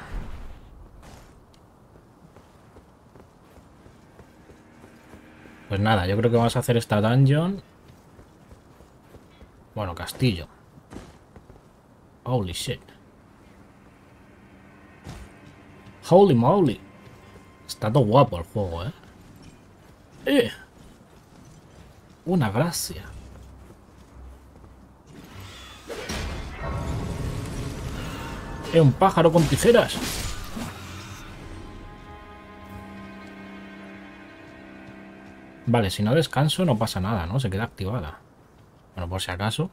Pues nada, yo creo que vamos a hacer esta dungeon. Bueno, castillo. Holy shit. Holy moly. Está todo guapo el juego, ¿eh? Una gracia. Un pájaro con tijeras. Vale, si no descanso no pasa nada, ¿no? Se queda activada. Bueno, por si acaso.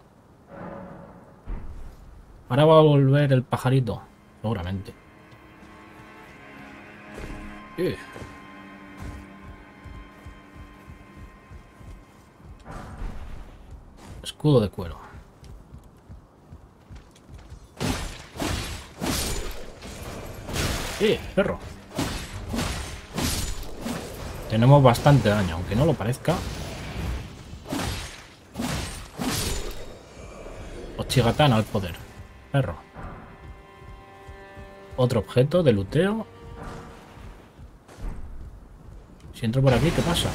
Ahora va a volver el pajarito. Seguramente. Escudo de cuero. Perro. Tenemos bastante daño, aunque no lo parezca. Ochigatana al poder. Perro. Otro objeto de luteo. Si entro por aquí, ¿qué pasa?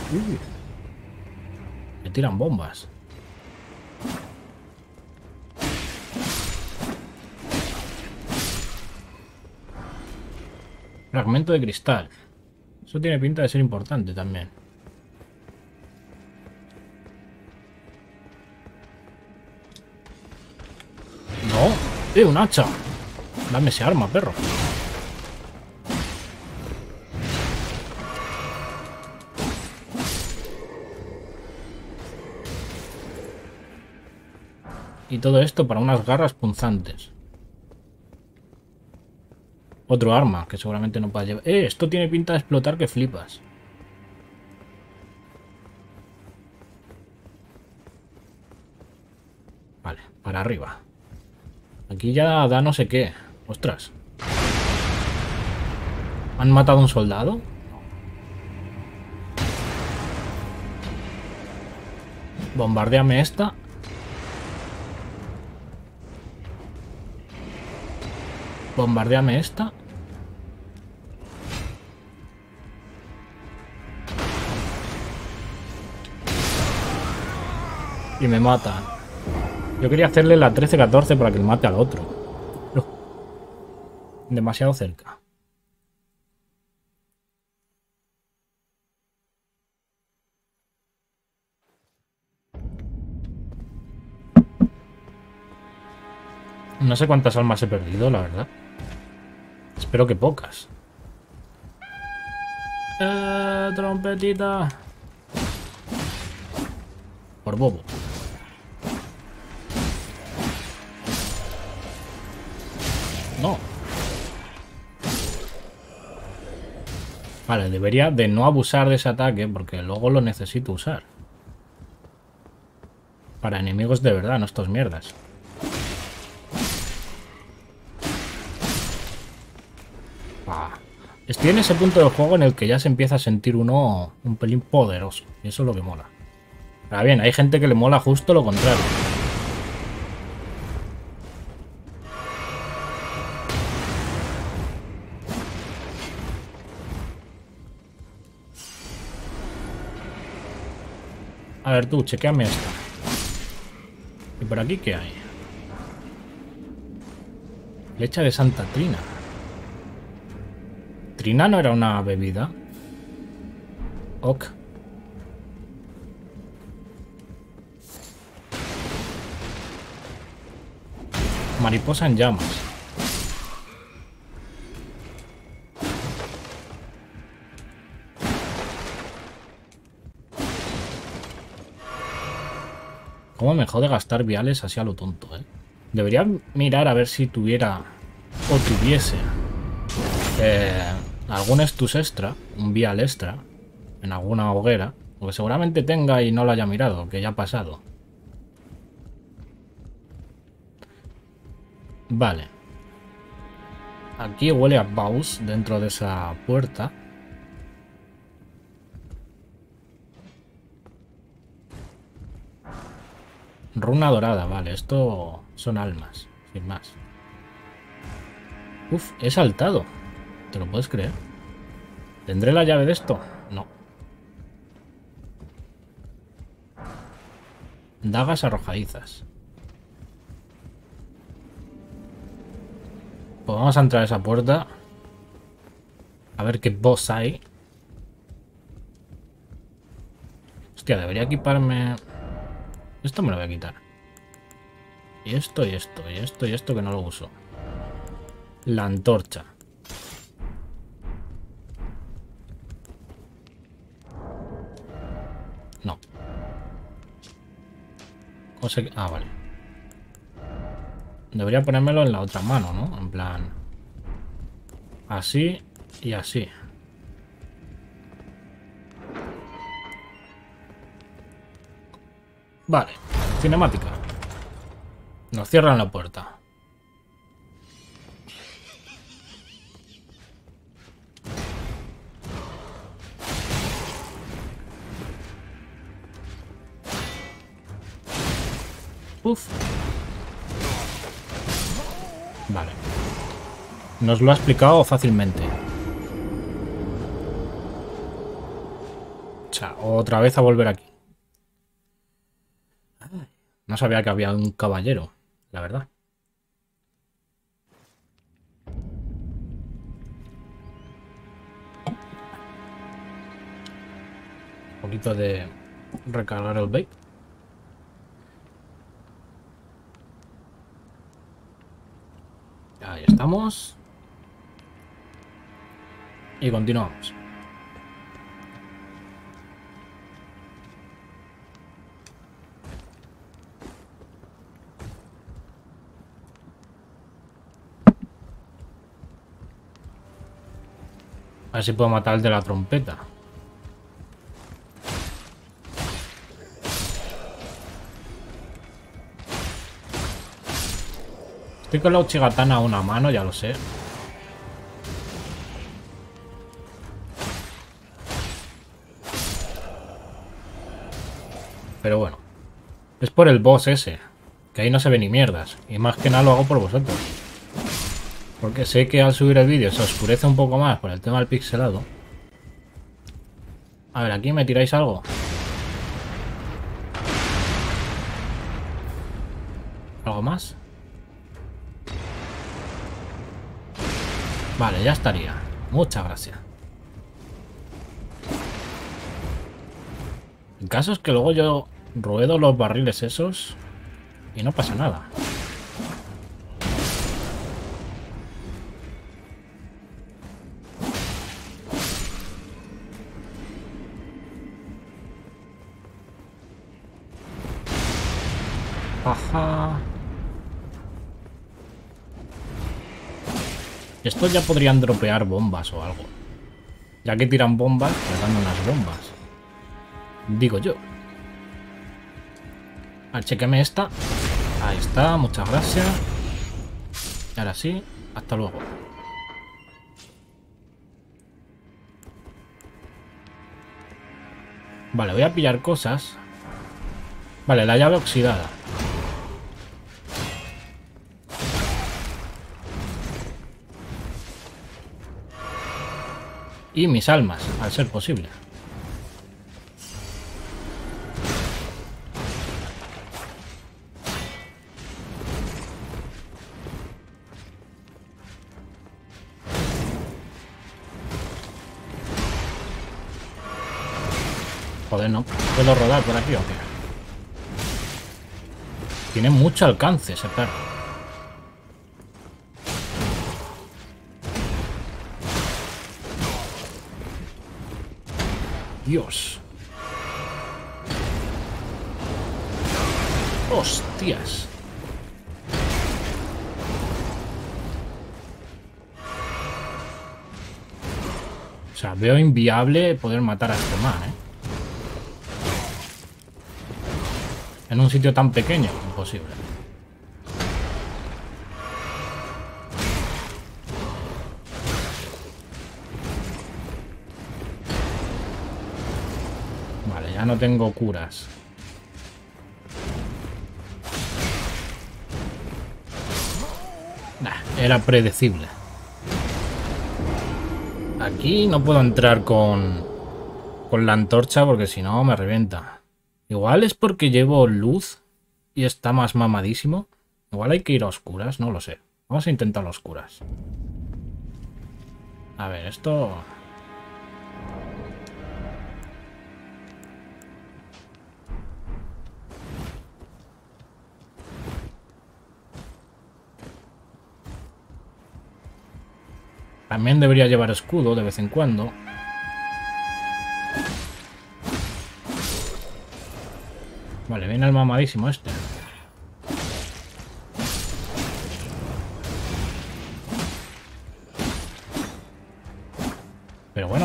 Me tiran bombas. Fragmento de cristal. Eso tiene pinta de ser importante también. No. Un hacha. Dame ese arma, perro. Y todo esto para unas garras punzantes. Otro arma que seguramente no pueda llevar. Esto tiene pinta de explotar que flipas. Vale, para arriba. Aquí ya da no sé qué. Ostras. ¿Han matado a un soldado? Bombardéame esta. Bombardéame esta. Y me matan. Yo quería hacerle la 13-14 para que le mate al otro. No. Demasiado cerca. No sé cuántas almas he perdido, la verdad. Espero que pocas. Trompetita. Por bobo. No. Vale, debería de no abusar de ese ataque porque luego lo necesito usar. Para enemigos de verdad, no estos mierdas. Estoy en ese punto del juego en el que ya se empieza a sentir uno un pelín poderoso. Y eso es lo que mola. Ahora bien, hay gente que le mola justo lo contrario. A ver tú, chequeame esta. ¿Y por aquí qué hay? Leche de Santa Trina. Trina no era una bebida. Ok. Mariposa en llamas. Cómo me jode gastar viales así a lo tonto, ¿eh? Debería mirar a ver si tuviera o tuviese algún estus extra, un vial extra, en alguna hoguera. Porque seguramente tenga y no lo haya mirado, que ya ha pasado. Vale. Aquí huele a Baus dentro de esa puerta. Runa dorada, vale. Esto son almas, sin más. Uf, he saltado. ¿Te lo puedes creer? ¿Tendré la llave de esto? No. Dagas arrojadizas. Pues vamos a entrar a esa puerta. A ver qué boss hay. Hostia, debería equiparme... Esto me lo voy a quitar. Y esto, y esto, y esto, y esto que no lo uso. La antorcha. No. ¿Cómo se... Ah, vale. Debería ponérmelo en la otra mano, ¿no? En plan... Así y así. Vale. Cinemática. Nos cierran la puerta. Uf. Vale. Nos lo ha explicado fácilmente. O sea, otra vez a volver aquí. No sabía que había un caballero, la verdad. Un poquito de recargar el bait. Ahí estamos. Y continuamos. A ver si puedo matar al de la trompeta. Estoy con la Uchigatana a una mano, ya lo sé. Pero bueno. Es por el boss ese. Que ahí no se ve ni mierdas. Y más que nada lo hago por vosotros. Porque sé que al subir el vídeo se oscurece un poco más por el tema del pixelado. A ver, aquí me tiráis algo. ¿Algo más? Vale, ya estaría. Muchas gracias. El caso es que luego yo ruedo los barriles esos y no pasa nada. Ajá. Estos ya podrían dropear bombas o algo. Ya que tiran bombas, pues dan unas bombas. Digo yo. Chequeme esta. Ahí está, muchas gracias. Y ahora sí, hasta luego. Vale, voy a pillar cosas. Vale, la llave oxidada. Y mis almas, al ser posible. Joder, no. ¿Puedo rodar por aquí o qué? Tiene mucho alcance ese perro. Dios. Hostias. O sea, veo inviable poder matar a este man, ¿eh? En un sitio tan pequeño, imposible. Vale, ya no tengo curas. Nah, era predecible. Aquí no puedo entrar con la antorcha porque si no me revienta. Igual es porque llevo luz y está más mamadísimo. Igual hay que ir a oscuras, no lo sé. Vamos a intentar a oscuras. A ver, esto... También debería llevar escudo de vez en cuando. Vale, viene el mamadísimo este. Pero bueno.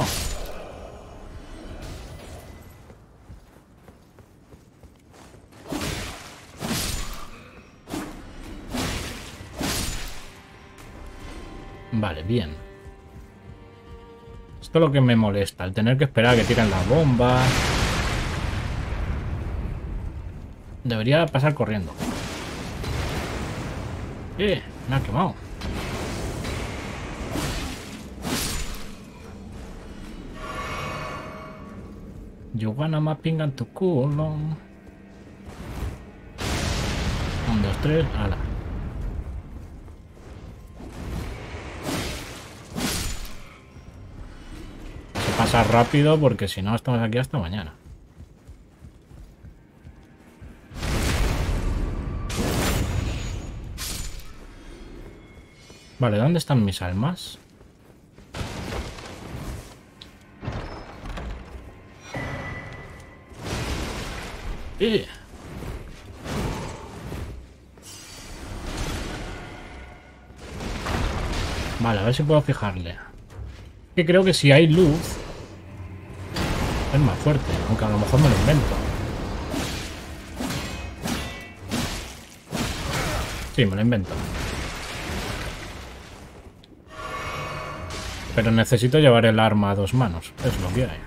Vale, bien. Esto es lo que me molesta, el tener que esperar a que tiren la bomba. Debería pasar corriendo. Me ha quemado. You wanna mapping and to cool. 1, 2, 3, ala. Se pasa rápido porque si no estamos aquí hasta mañana. Vale, ¿dónde están mis almas? Vale, a ver si puedo fijarle. Que creo que si hay luz es más fuerte, aunque a lo mejor me lo invento. Sí, me lo invento. Pero necesito llevar el arma a 2 manos, es lo que hay.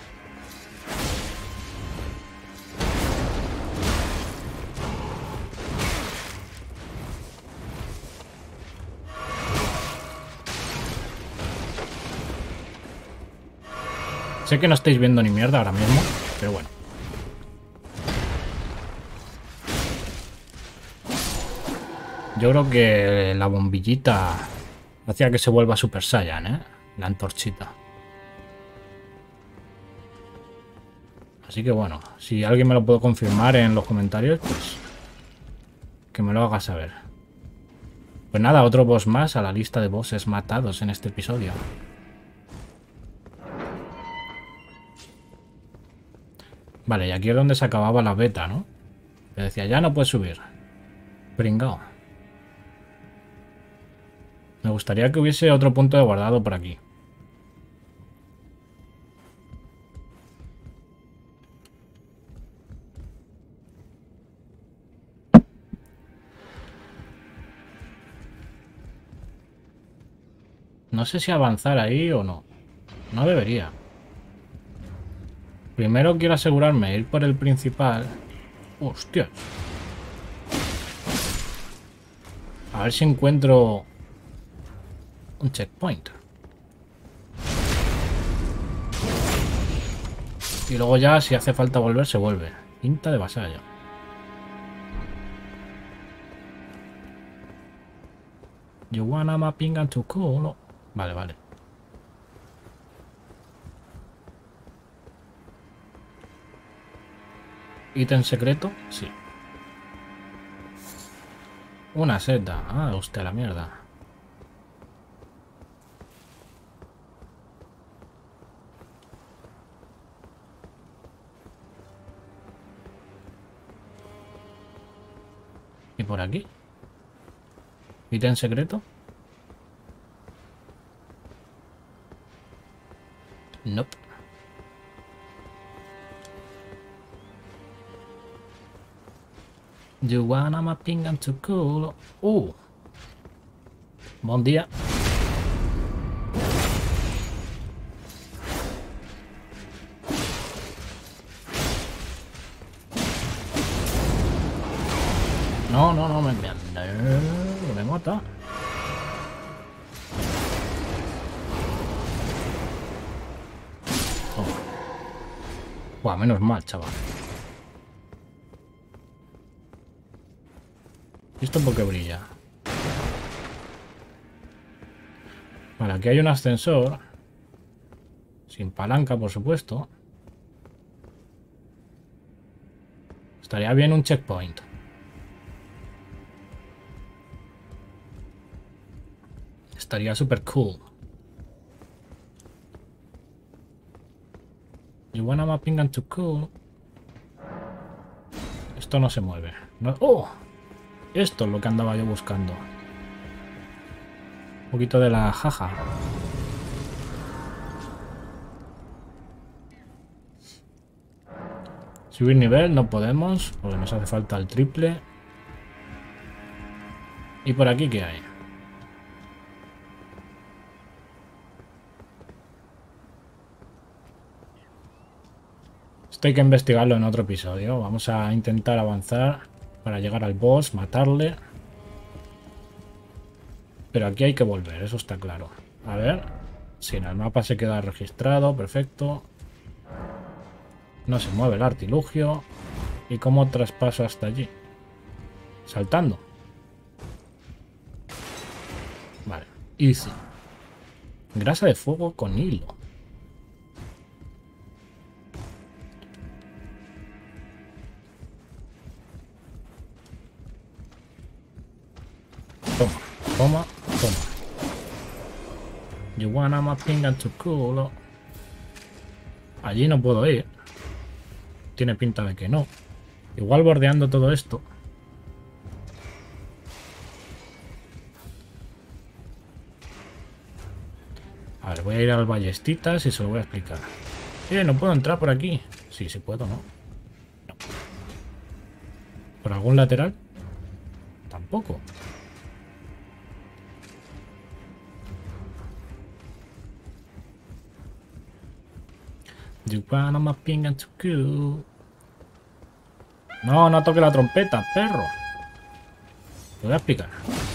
Sé que no estáis viendo ni mierda ahora mismo, pero bueno. Yo creo que la bombillita hacía que se vuelva Super Saiyan, ¿eh? La antorchita. Así que bueno, si alguien me lo puede confirmar en los comentarios, pues que me lo haga saber. Pues nada, otro boss más a la lista de bosses matados en este episodio. Vale, y aquí es donde se acababa la beta, ¿no? Que decía, ya no puedes subir. Pringao. Me gustaría que hubiese otro punto de guardado por aquí. No sé si avanzar ahí o no. No debería. Primero quiero asegurarme de ir por el principal. Hostia. A ver si encuentro un checkpoint. Y luego ya, si hace falta volver, se vuelve. Pinta de vasallo. You wanna mapping and to cool. No. Vale, vale. ¿Ítem secreto? Sí. Una seta. Ah, hostia, la mierda. ¿Y por aquí? ¿Ítem secreto? Nope. You wanna my ping and too cool. Buen día. No, me mata. Buah, menos mal, chaval. ¿Y esto por qué brilla? Vale, aquí hay un ascensor. Sin palanca, por supuesto. Estaría bien un checkpoint. Estaría súper cool. You wanna mapping and too cool. Esto no se mueve. No. ¡Oh! Esto es lo que andaba yo buscando. Un poquito de la jaja. Subir nivel no podemos, porque nos hace falta el triple. ¿Y por aquí qué hay? Esto hay que investigarlo en otro episodio. Vamos a intentar avanzar para llegar al boss, matarle. Pero aquí hay que volver, eso está claro. A ver. Si en el mapa se queda registrado, perfecto. No se mueve el artilugio. ¿Y cómo traspaso hasta allí? Saltando. Vale, easy. Grasa de fuego con hilo. Toma, toma, toma. You wanna my finger to cool. Allí no puedo ir. Tiene pinta de que no. Igual bordeando todo esto. A ver, voy a ir al Ballestitas y se lo voy a explicar. No puedo entrar por aquí. Sí, sí puedo, ¿no? No. ¿Por algún lateral? Tampoco. You wanna my finger to cool. No, no toque la trompeta, perro. Te voy a explicar.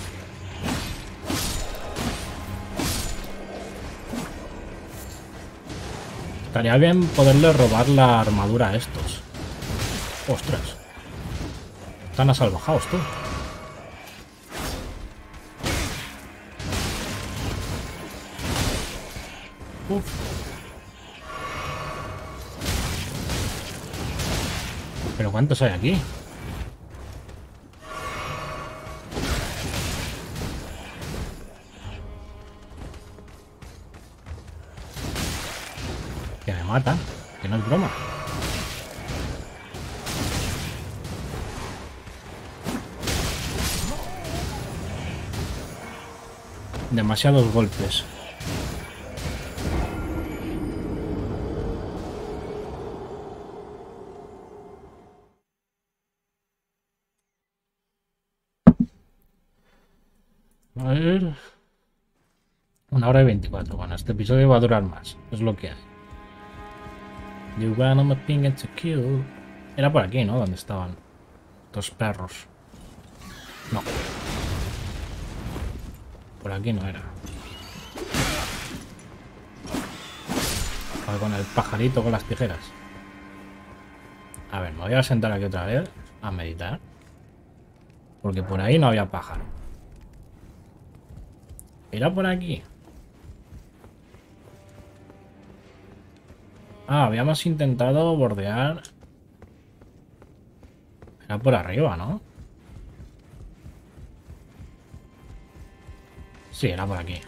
Estaría bien poderle robar la armadura a estos. Ostras. Están asalvajados, tú. Uf. ¿Pero cuántos hay aquí? Que me matan, que no es broma. Demasiados golpes. A ver. 1 hora y 24. Bueno, este episodio va a durar más. Es lo que hay. You wanna my finger to kill. Era por aquí, ¿no? Donde estaban dos perros. No. Por aquí no era. Con el pajarito con las tijeras. A ver, me voy a sentar aquí otra vez a meditar. Porque por ahí no había pájaro. Era por aquí. Ah, habíamos intentado bordear. Era por arriba, ¿no? Sí, era por aquí.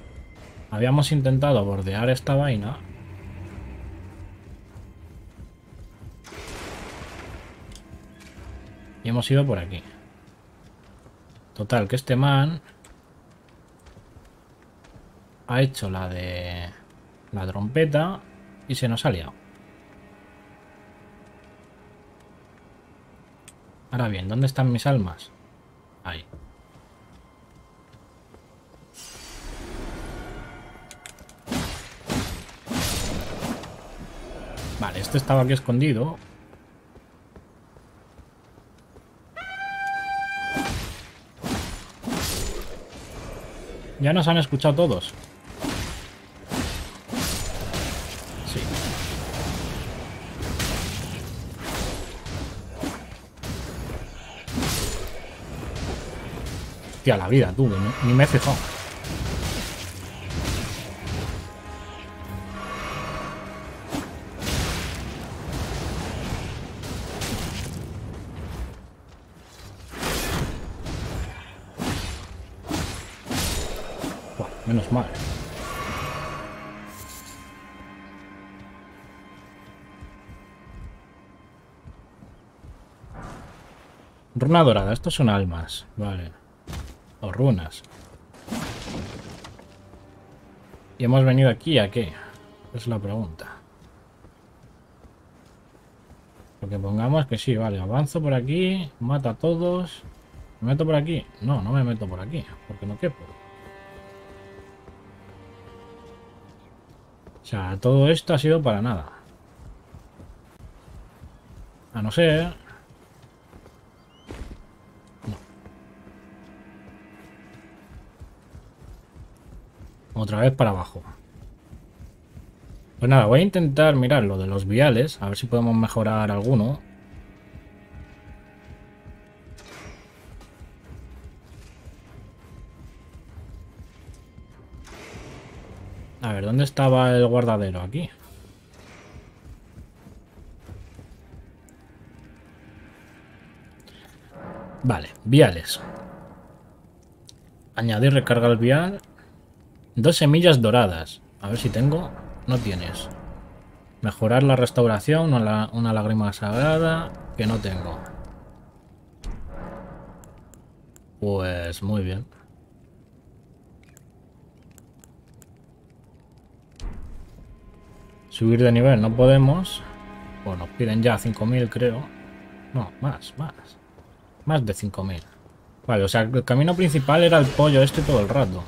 Habíamos intentado bordear esta vaina. hemos ido por aquí. Total, que este man ha hecho la de la trompeta y se nos ha liado. Ahora bien, ¿dónde están mis almas? Ahí. Vale, este estaba aquí escondido. Ya nos han escuchado todos. Sí. Hostia, la vida, tú, ni me he fijado. Buah, menos mal. Runa dorada, estos son almas, vale. O runas. ¿Y hemos venido aquí a qué? Es la pregunta. Porque pongamos que sí, vale, avanzo por aquí, mato a todos. ¿Me meto por aquí? No, no me meto por aquí, porque no quepo. O sea, todo esto ha sido para nada. A no ser... No. Otra vez para abajo. Pues nada, voy a intentar mirar lo de los viales, a ver si podemos mejorar alguno. A ver, ¿dónde estaba el guardadero? Aquí. Vale, viales. Añadir recarga al vial. 2 semillas doradas. A ver si tengo. No tienes. Mejorar la restauración. Una lágrima sagrada. Que no tengo. Pues muy bien. Subir de nivel no podemos. Pues nos piden ya 5000, creo. No, más. Más de 5000. Vale, o sea, el camino principal era el pollo este todo el rato.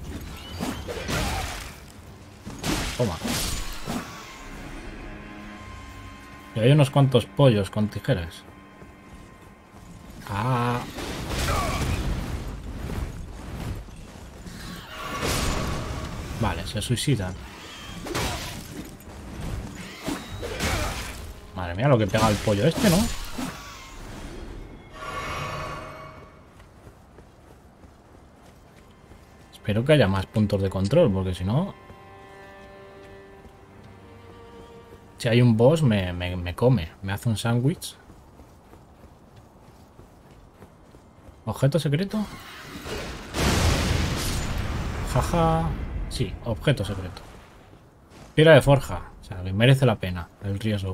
Toma. Y hay unos cuantos pollos con tijeras. Ah. Vale, se suicidan. Madre mía, lo que pega el pollo este, ¿no? Espero que haya más puntos de control, porque si no... Si hay un boss, me come. Me hace un sándwich. ¿Objeto secreto? Jaja. Sí, objeto secreto. Piedra de forja. O sea, que merece la pena el riesgo.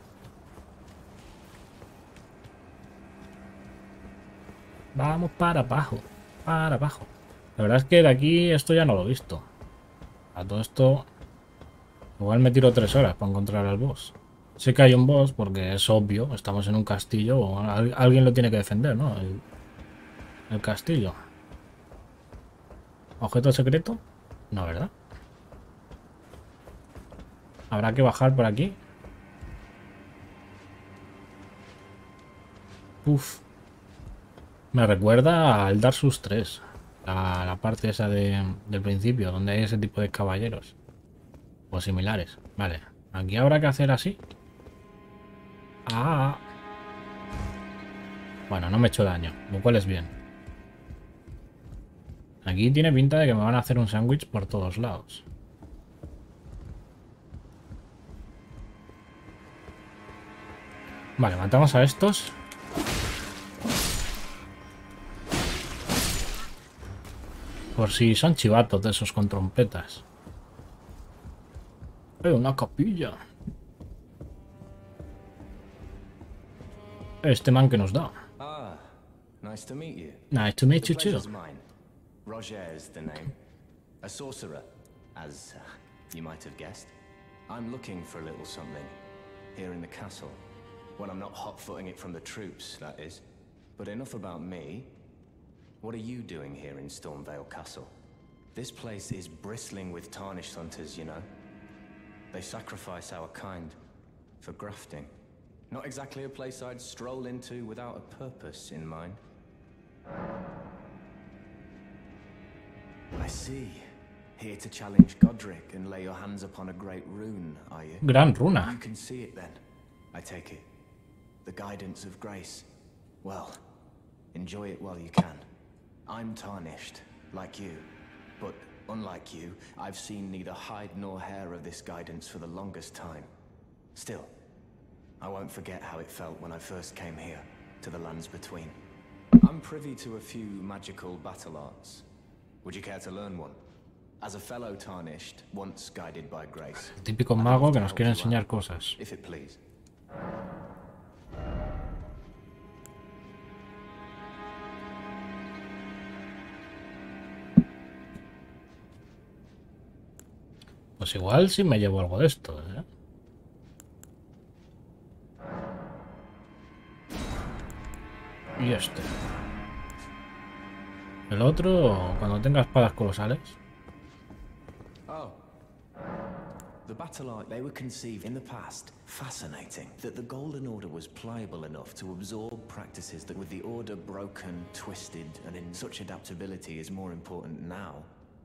Vamos para abajo. Para abajo. La verdad es que de aquí esto ya no lo he visto. A todo esto... Igual me tiro 3 horas para encontrar al boss. Sé que hay un boss porque es obvio. Estamos en un castillo. O alguien lo tiene que defender, ¿no? El castillo. ¿Objeto secreto? No, ¿verdad? Habrá que bajar por aquí. Uf. Me recuerda al Dark Souls 3. La parte esa del principio, donde hay ese tipo de caballeros. O similares. Vale. Aquí habrá que hacer así. Ah. Bueno, no me he hecho daño, lo cual es bien. Aquí tiene pinta de que me van a hacer un sándwich por todos lados. Vale, matamos a estos. Por si son chivatos de esos con trompetas. Una capilla. Este man que nos da. Nice to meet you. Nice to meet The you too. pleasure's mine. Roger is the name. A sorcerer, as you might have guessed. I'm looking for a little something here in the castle. When I'm not hot-footing it from the troops, that is. But enough about me. What are you doing here in Stormvale Castle? This place is bristling with tarnished hunters, you know. They sacrifice our kind for grafting. Not exactly a place I'd stroll into without a purpose in mind. I see. Here to challenge Godric and lay your hands upon a great rune, are you? Gran You runa. can see it then, I take it. The guidance of grace. Well, enjoy it while you can. I'm tarnished, like you. But unlike you, I've seen neither hide nor hair of this guidance for the longest time. Still, I won't forget how it felt when I first came here, to the lands between. I'm privy to a few magical battle arts. Would you care to learn one? As a fellow tarnished, once guided by grace. El típico mago que nos quiere enseñar cosas. If it please. Pues igual sí me llevo algo de esto, ¿eh? Y este. El otro, cuando tenga espadas colosales. Oh. The battle art they were conceived in the past. Fascinating. That the Golden Order was pliable enough to absorb practices that with the Order broken, twisted, and in such adaptability is more important now.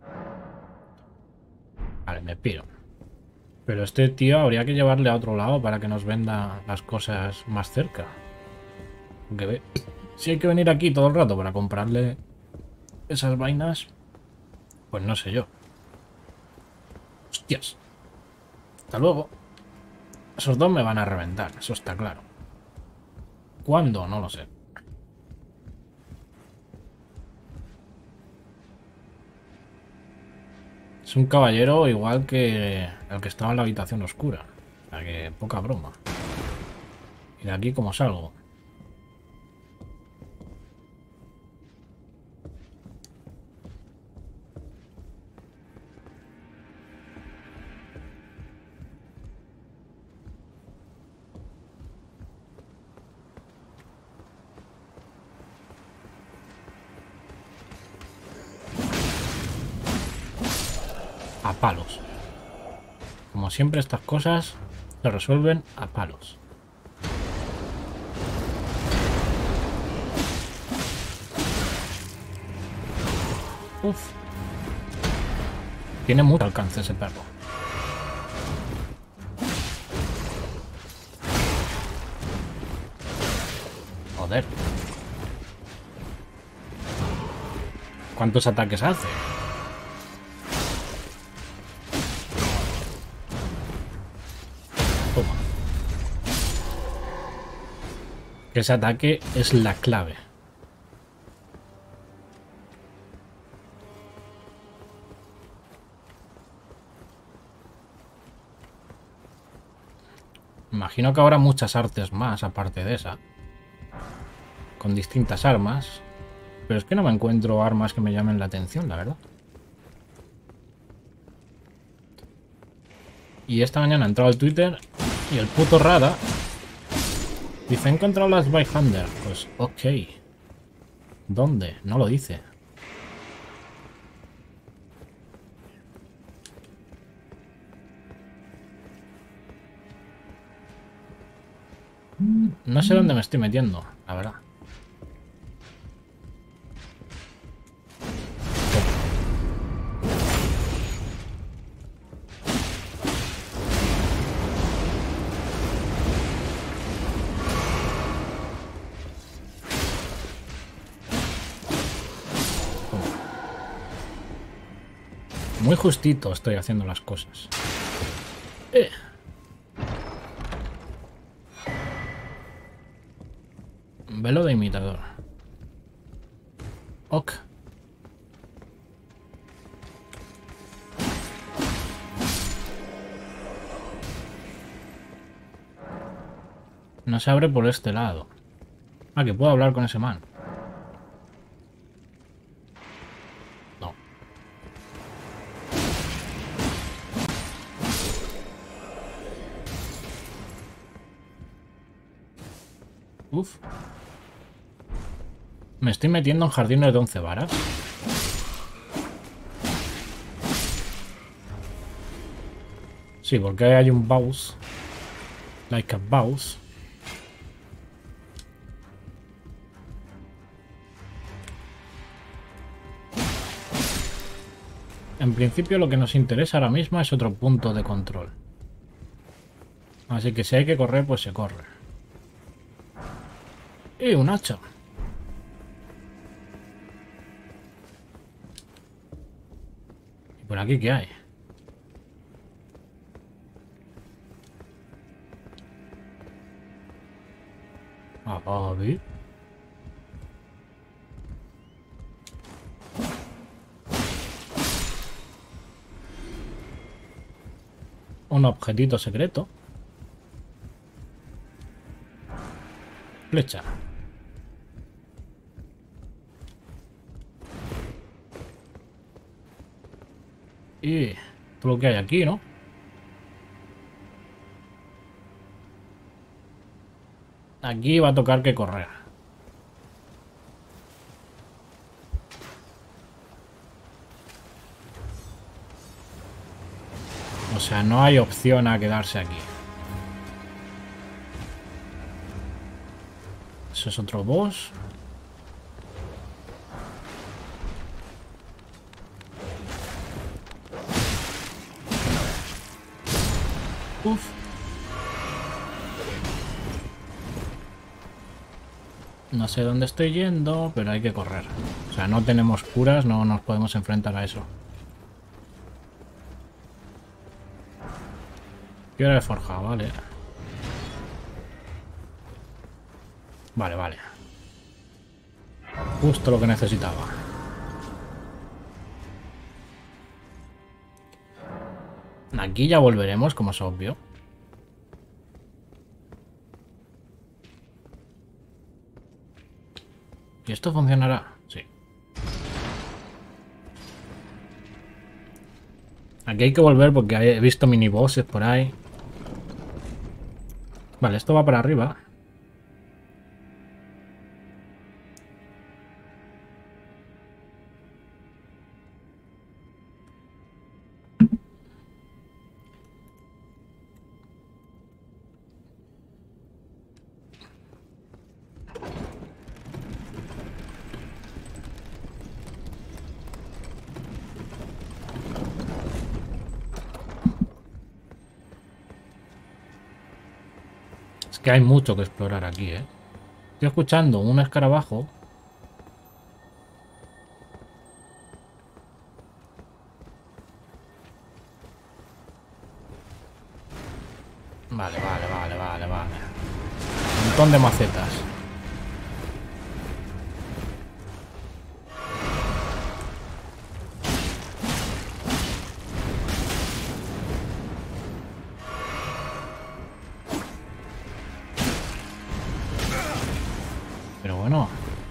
Vale, me piro. Pero este tío habría que llevarle a otro lado para que nos venda las cosas más cerca. Aunque ve, si hay que venir aquí todo el rato para comprarle esas vainas, pues no sé yo. Hostias. Hasta luego. Esos dos me van a reventar, eso está claro. ¿Cuándo? No lo sé. Es un caballero igual que el que estaba en la habitación oscura. O sea que poca broma. Y de aquí como salgo. A palos. Como siempre, estas cosas se resuelven a palos. Uf. Tiene mucho alcance ese perro. Joder. ¿Cuántos ataques hace? Toma. Ese ataque es la clave. Imagino que habrá muchas artes más aparte de esa. Con distintas armas. Pero es que no me encuentro armas que me llamen la atención, la verdad. Y esta mañana he entrado al Twitter y el puto Rada dice: he encontrado las Byhander. Pues ok. ¿Dónde? No lo dice. No sé dónde me estoy metiendo, la verdad. Muy justito estoy haciendo las cosas. Velo de imitador. Ok. No se abre por este lado. Ah, que puedo hablar con ese man. Uf. Me estoy metiendo en jardines de 11 varas. Sí, porque hay un boss. Like a boss. En principio lo que nos interesa ahora mismo es otro punto de control. Así que si hay que correr, pues se corre. ¡Y un hacha! ¿Y por aquí qué hay? A ver. Un objetito secreto. Flecha. Y todo lo que hay aquí, ¿no? Aquí va a tocar que correr. O sea, no hay opción a quedarse aquí. Eso es otro boss. Uf. No sé dónde estoy yendo, pero hay que correr. O sea, no tenemos curas, no nos podemos enfrentar a eso. Piedra de forja, vale. Vale, vale. Justo lo que necesitaba. Aquí ya volveremos, como es obvio. ¿Y esto funcionará? Sí. Aquí hay que volver porque he visto minibosses por ahí. Vale, esto va para arriba. Es que hay mucho que explorar aquí, ¿eh? Estoy escuchando un escarabajo. Vale, vale, vale, vale, vale. Un montón de macetas. Pero bueno.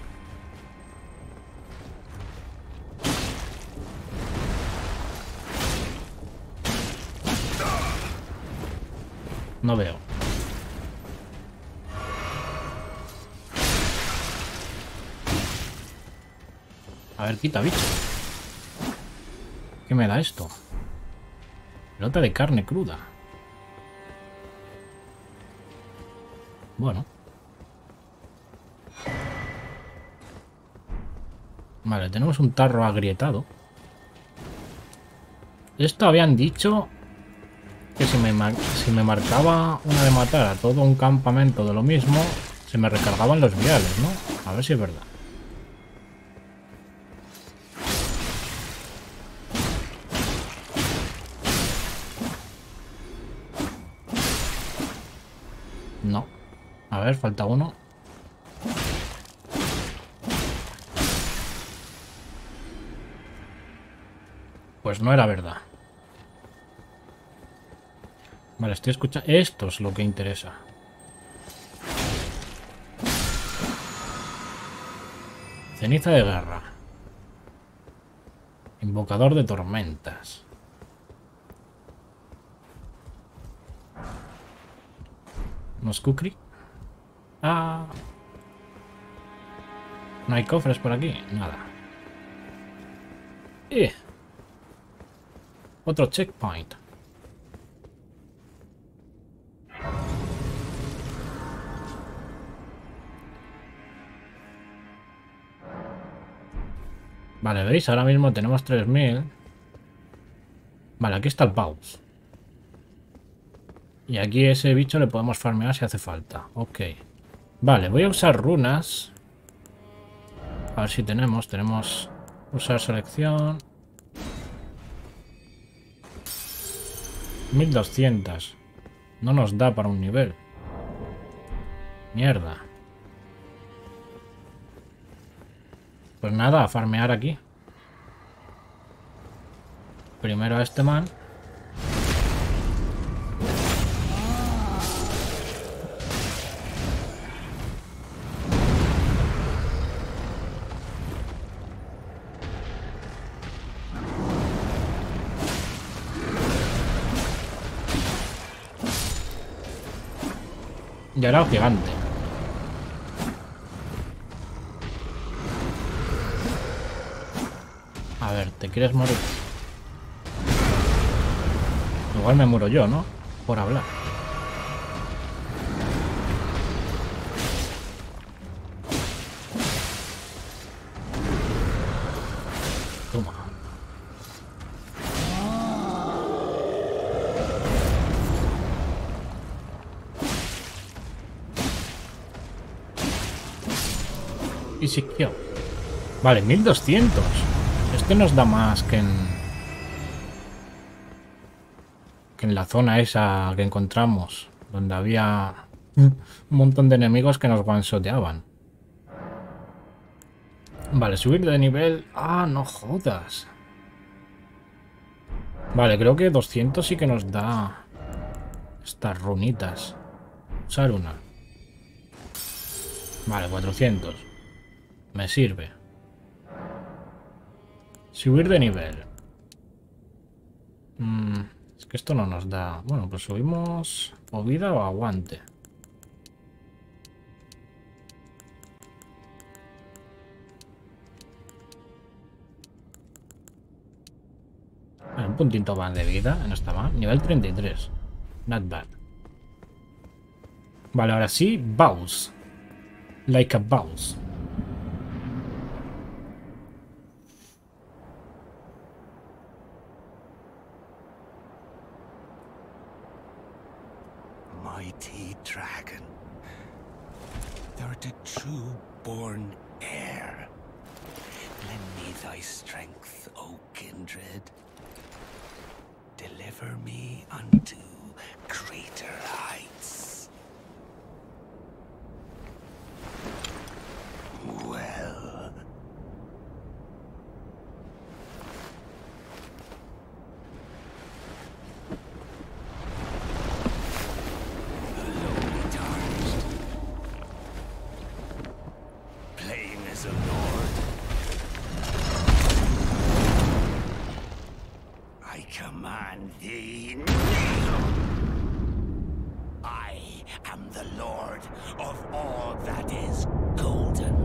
No veo. A ver, quita, bicho. ¿Qué me da esto? Pelota de carne cruda. Bueno. Vale, tenemos un tarro agrietado. Esto habían dicho que si me marcaba una de matar a todo un campamento de lo mismo, se me recargaban los viales, ¿no? A ver si es verdad. No. A ver, falta uno. Pues no era verdad. Vale, estoy escuchando. Esto es lo que interesa. Ceniza de guerra. Invocador de tormentas. ¿Nos kukri? Ah, No hay cofres por aquí. Nada. Otro checkpoint. Vale, ¿veis? Ahora mismo tenemos 3000. Vale, aquí está el Baus. Y aquí ese bicho le podemos farmear si hace falta. Ok. Vale, voy a usar runas. A ver si tenemos. Tenemos usar selección. 1200. No nos da para un nivel. Mierda. Pues nada, a farmear aquí. Primero a este man. Y ahora el gigante. A ver, ¿te quieres morir? Igual me muero yo, ¿no? Por hablar. Toma. Y si quiero. Vale, 1200. Este nos da más que en la zona esa que encontramos, donde había un montón de enemigos que nos one-shoteaban. Vale, subir de nivel. Ah, no jodas. Vale, creo que 200 sí que nos da estas runitas. Usar una. Vale, 400. Me sirve. Subir de nivel. Es que esto no nos da... Bueno, pues subimos o vida o aguante. Un puntito más de vida, no está mal. Nivel 33. Not bad. Vale, ahora sí, Baus. Like a Baus. Mighty dragon, thou art a true born heir. Lend me thy strength, O kindred. Deliver me unto greater heights. Well. The lowly tarnished, plain as a lord. I command thee, kneel! I am the lord of all that is golden.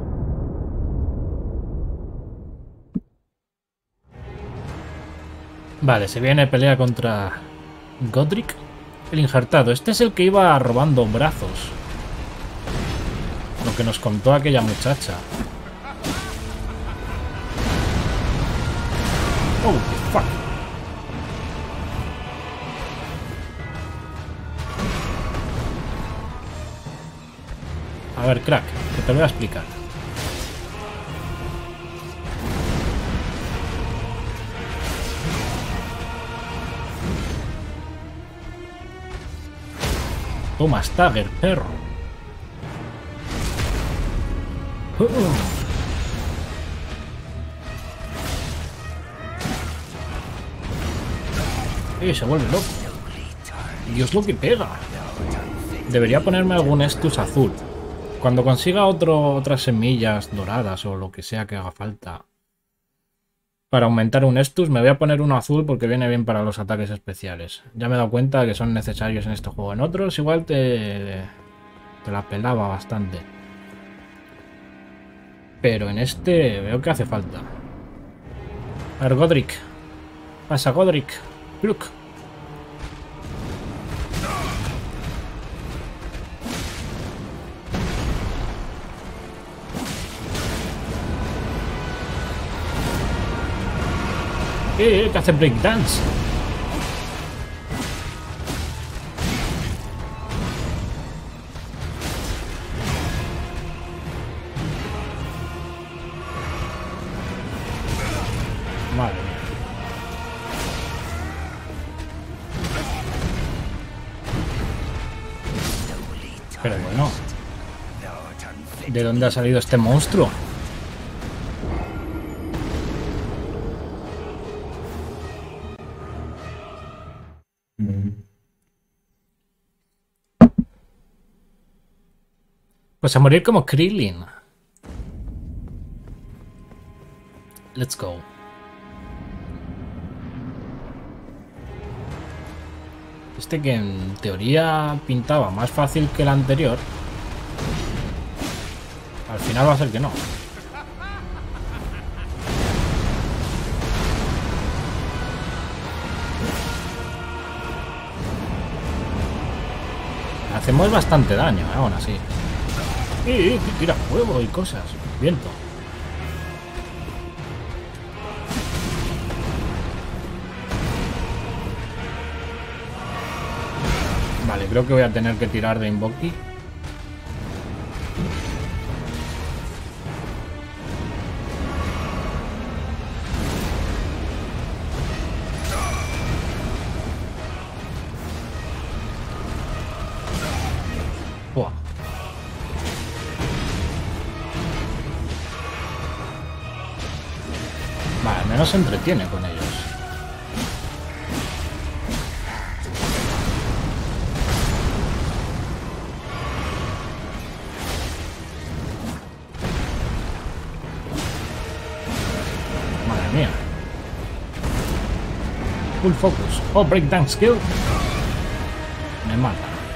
Vale, se viene pelea contra Godric, el injertado. Este es el que iba robando brazos. Lo que nos contó aquella muchacha. Oh, fuck. A ver, crack, que te lo voy a explicar. Toma, Stagger, perro. Se vuelve loco. Dios, lo que pega. Debería ponerme algún Estus azul. Cuando consiga otras semillas doradas o lo que sea que haga falta para aumentar un Estus, me voy a poner uno azul porque viene bien para los ataques especiales. Ya me he dado cuenta que son necesarios en este juego. En otros igual te la pelaba bastante. Pero en este veo que hace falta. A ver, Godric. Pasa, Godric. Look. Que hace breakdance. Madre mía. Pero bueno, ¿de dónde ha salido este monstruo? Pues a morir como Krillin. Let's go. Este que en teoría pintaba más fácil que el anterior, al final va a ser que no. Hacemos bastante daño, aún así. Que tira fuego y cosas. Viento. Vale, creo que voy a tener que tirar de Invoki. Buah. Vale, al menos se entretiene con ellos. Madre mía. Full focus. Oh, breakdance skill. Me mata.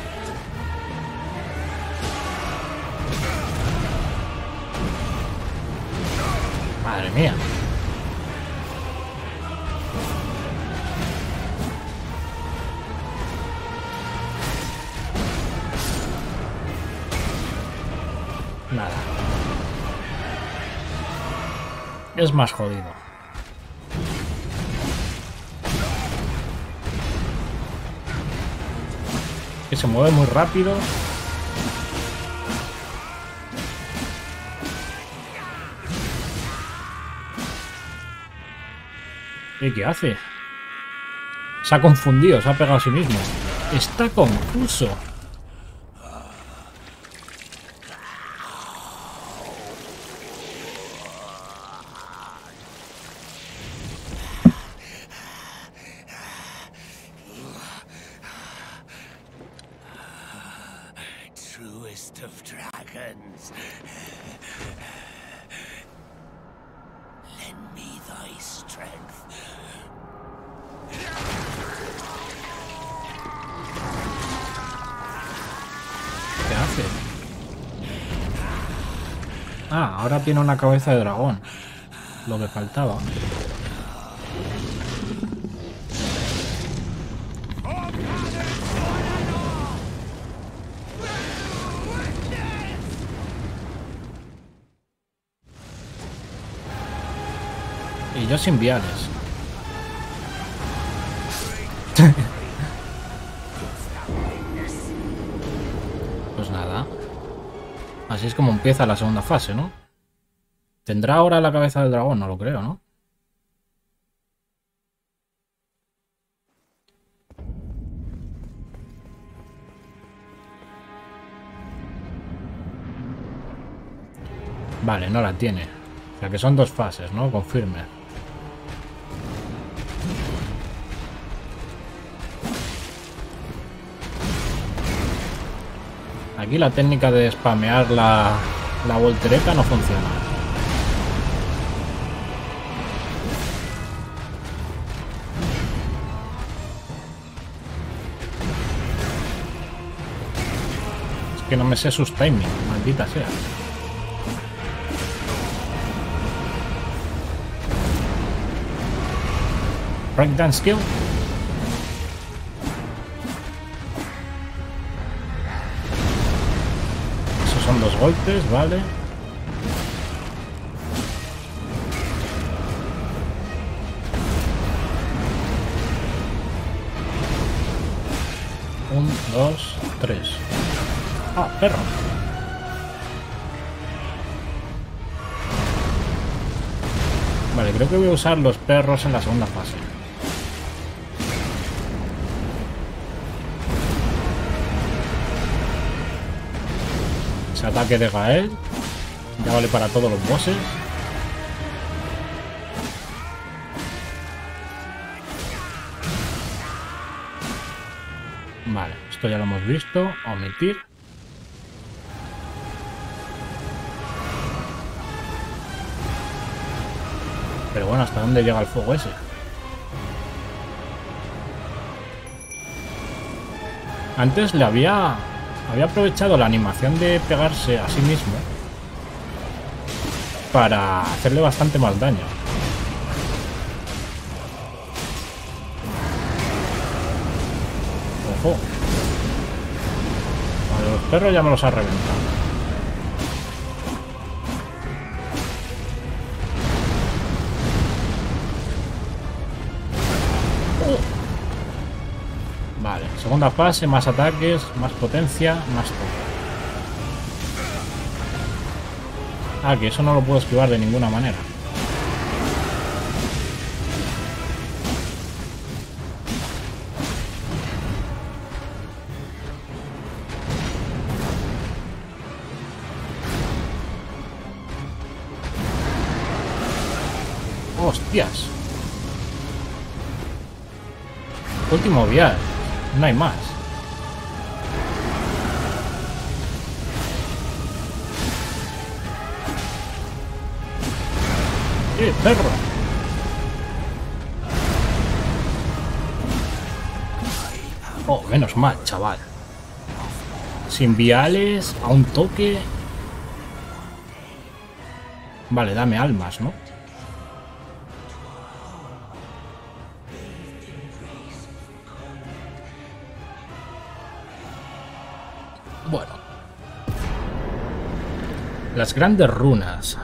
Madre mía. Nada. Es más jodido. Que se mueve muy rápido. ¿Y qué hace? Se ha confundido, se ha pegado a sí mismo. Está confuso. Truest of dragons. Lend me thy strength. ¿Qué hace? Ah, ahora tiene una cabeza de dragón. Lo que faltaba. Y yo sin viales. Pues nada. Así es como empieza la segunda fase, ¿no? ¿Tendrá ahora la cabeza del dragón? No lo creo, ¿no? Vale, no la tiene. O sea que son dos fases, ¿no? Confirme. Aquí la técnica de spamear la voltereta no funciona. Es que no me sé sus timings, maldita sea. Breakdance skill. Esos son 2 golpes, vale. Un, 2, 3. Ah, perro. Vale, creo que voy a usar los perros en la segunda fase. Ese ataque de Gael ya vale para todos los bosses. Vale, esto ya lo hemos visto. Omitir. Pero bueno, ¿hasta dónde llega el fuego ese? Antes le había aprovechado la animación de pegarse a sí mismo para hacerle bastante más daño. Ojo. Vale, los perros ya me los ha reventado. Vale, segunda fase, más ataques, más potencia, más todo. Ah, que eso no lo puedo esquivar de ninguna manera. ¡Hostias! Último vial. No hay más. Perro! Oh, menos mal, chaval. Sin viales, a un toque. Vale, dame almas, ¿no? Bueno. Las grandes runas.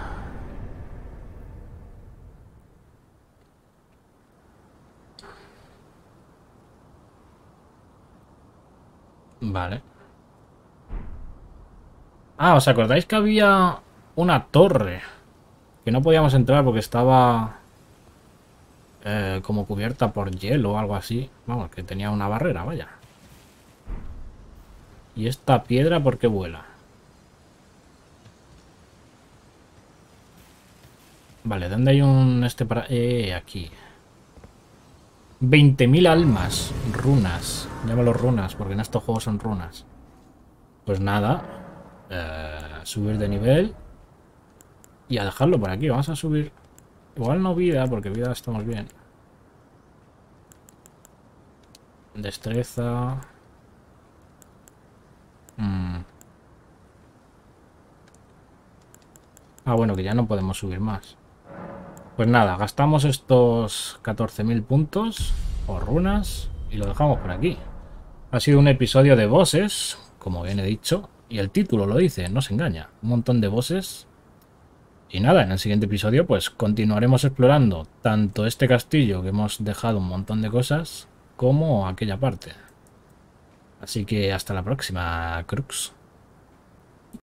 Vale. Ah, ¿os acordáis que había una torre? Que no podíamos entrar porque estaba como cubierta por hielo o algo así. Vamos, que tenía una barrera, vaya. ¿Y esta piedra por qué vuela? Vale, ¿dónde hay un para...? Aquí. 20.000 almas. Runas. Llámalo runas, porque en estos juegos son runas. Pues nada. Subir de nivel. Y a dejarlo por aquí. Vamos a subir... Igual no vida, porque vida estamos bien. Destreza... Ah, bueno, que ya no podemos subir más. Pues nada, gastamos estos 14.000 puntos o runas y lo dejamos por aquí. Ha sido un episodio de bosses, como bien he dicho, y el título lo dice, no se engaña. Un montón de bosses. Y nada, en el siguiente episodio pues continuaremos explorando tanto este castillo, que hemos dejado un montón de cosas, como aquella parte. Así que hasta la próxima, Crux.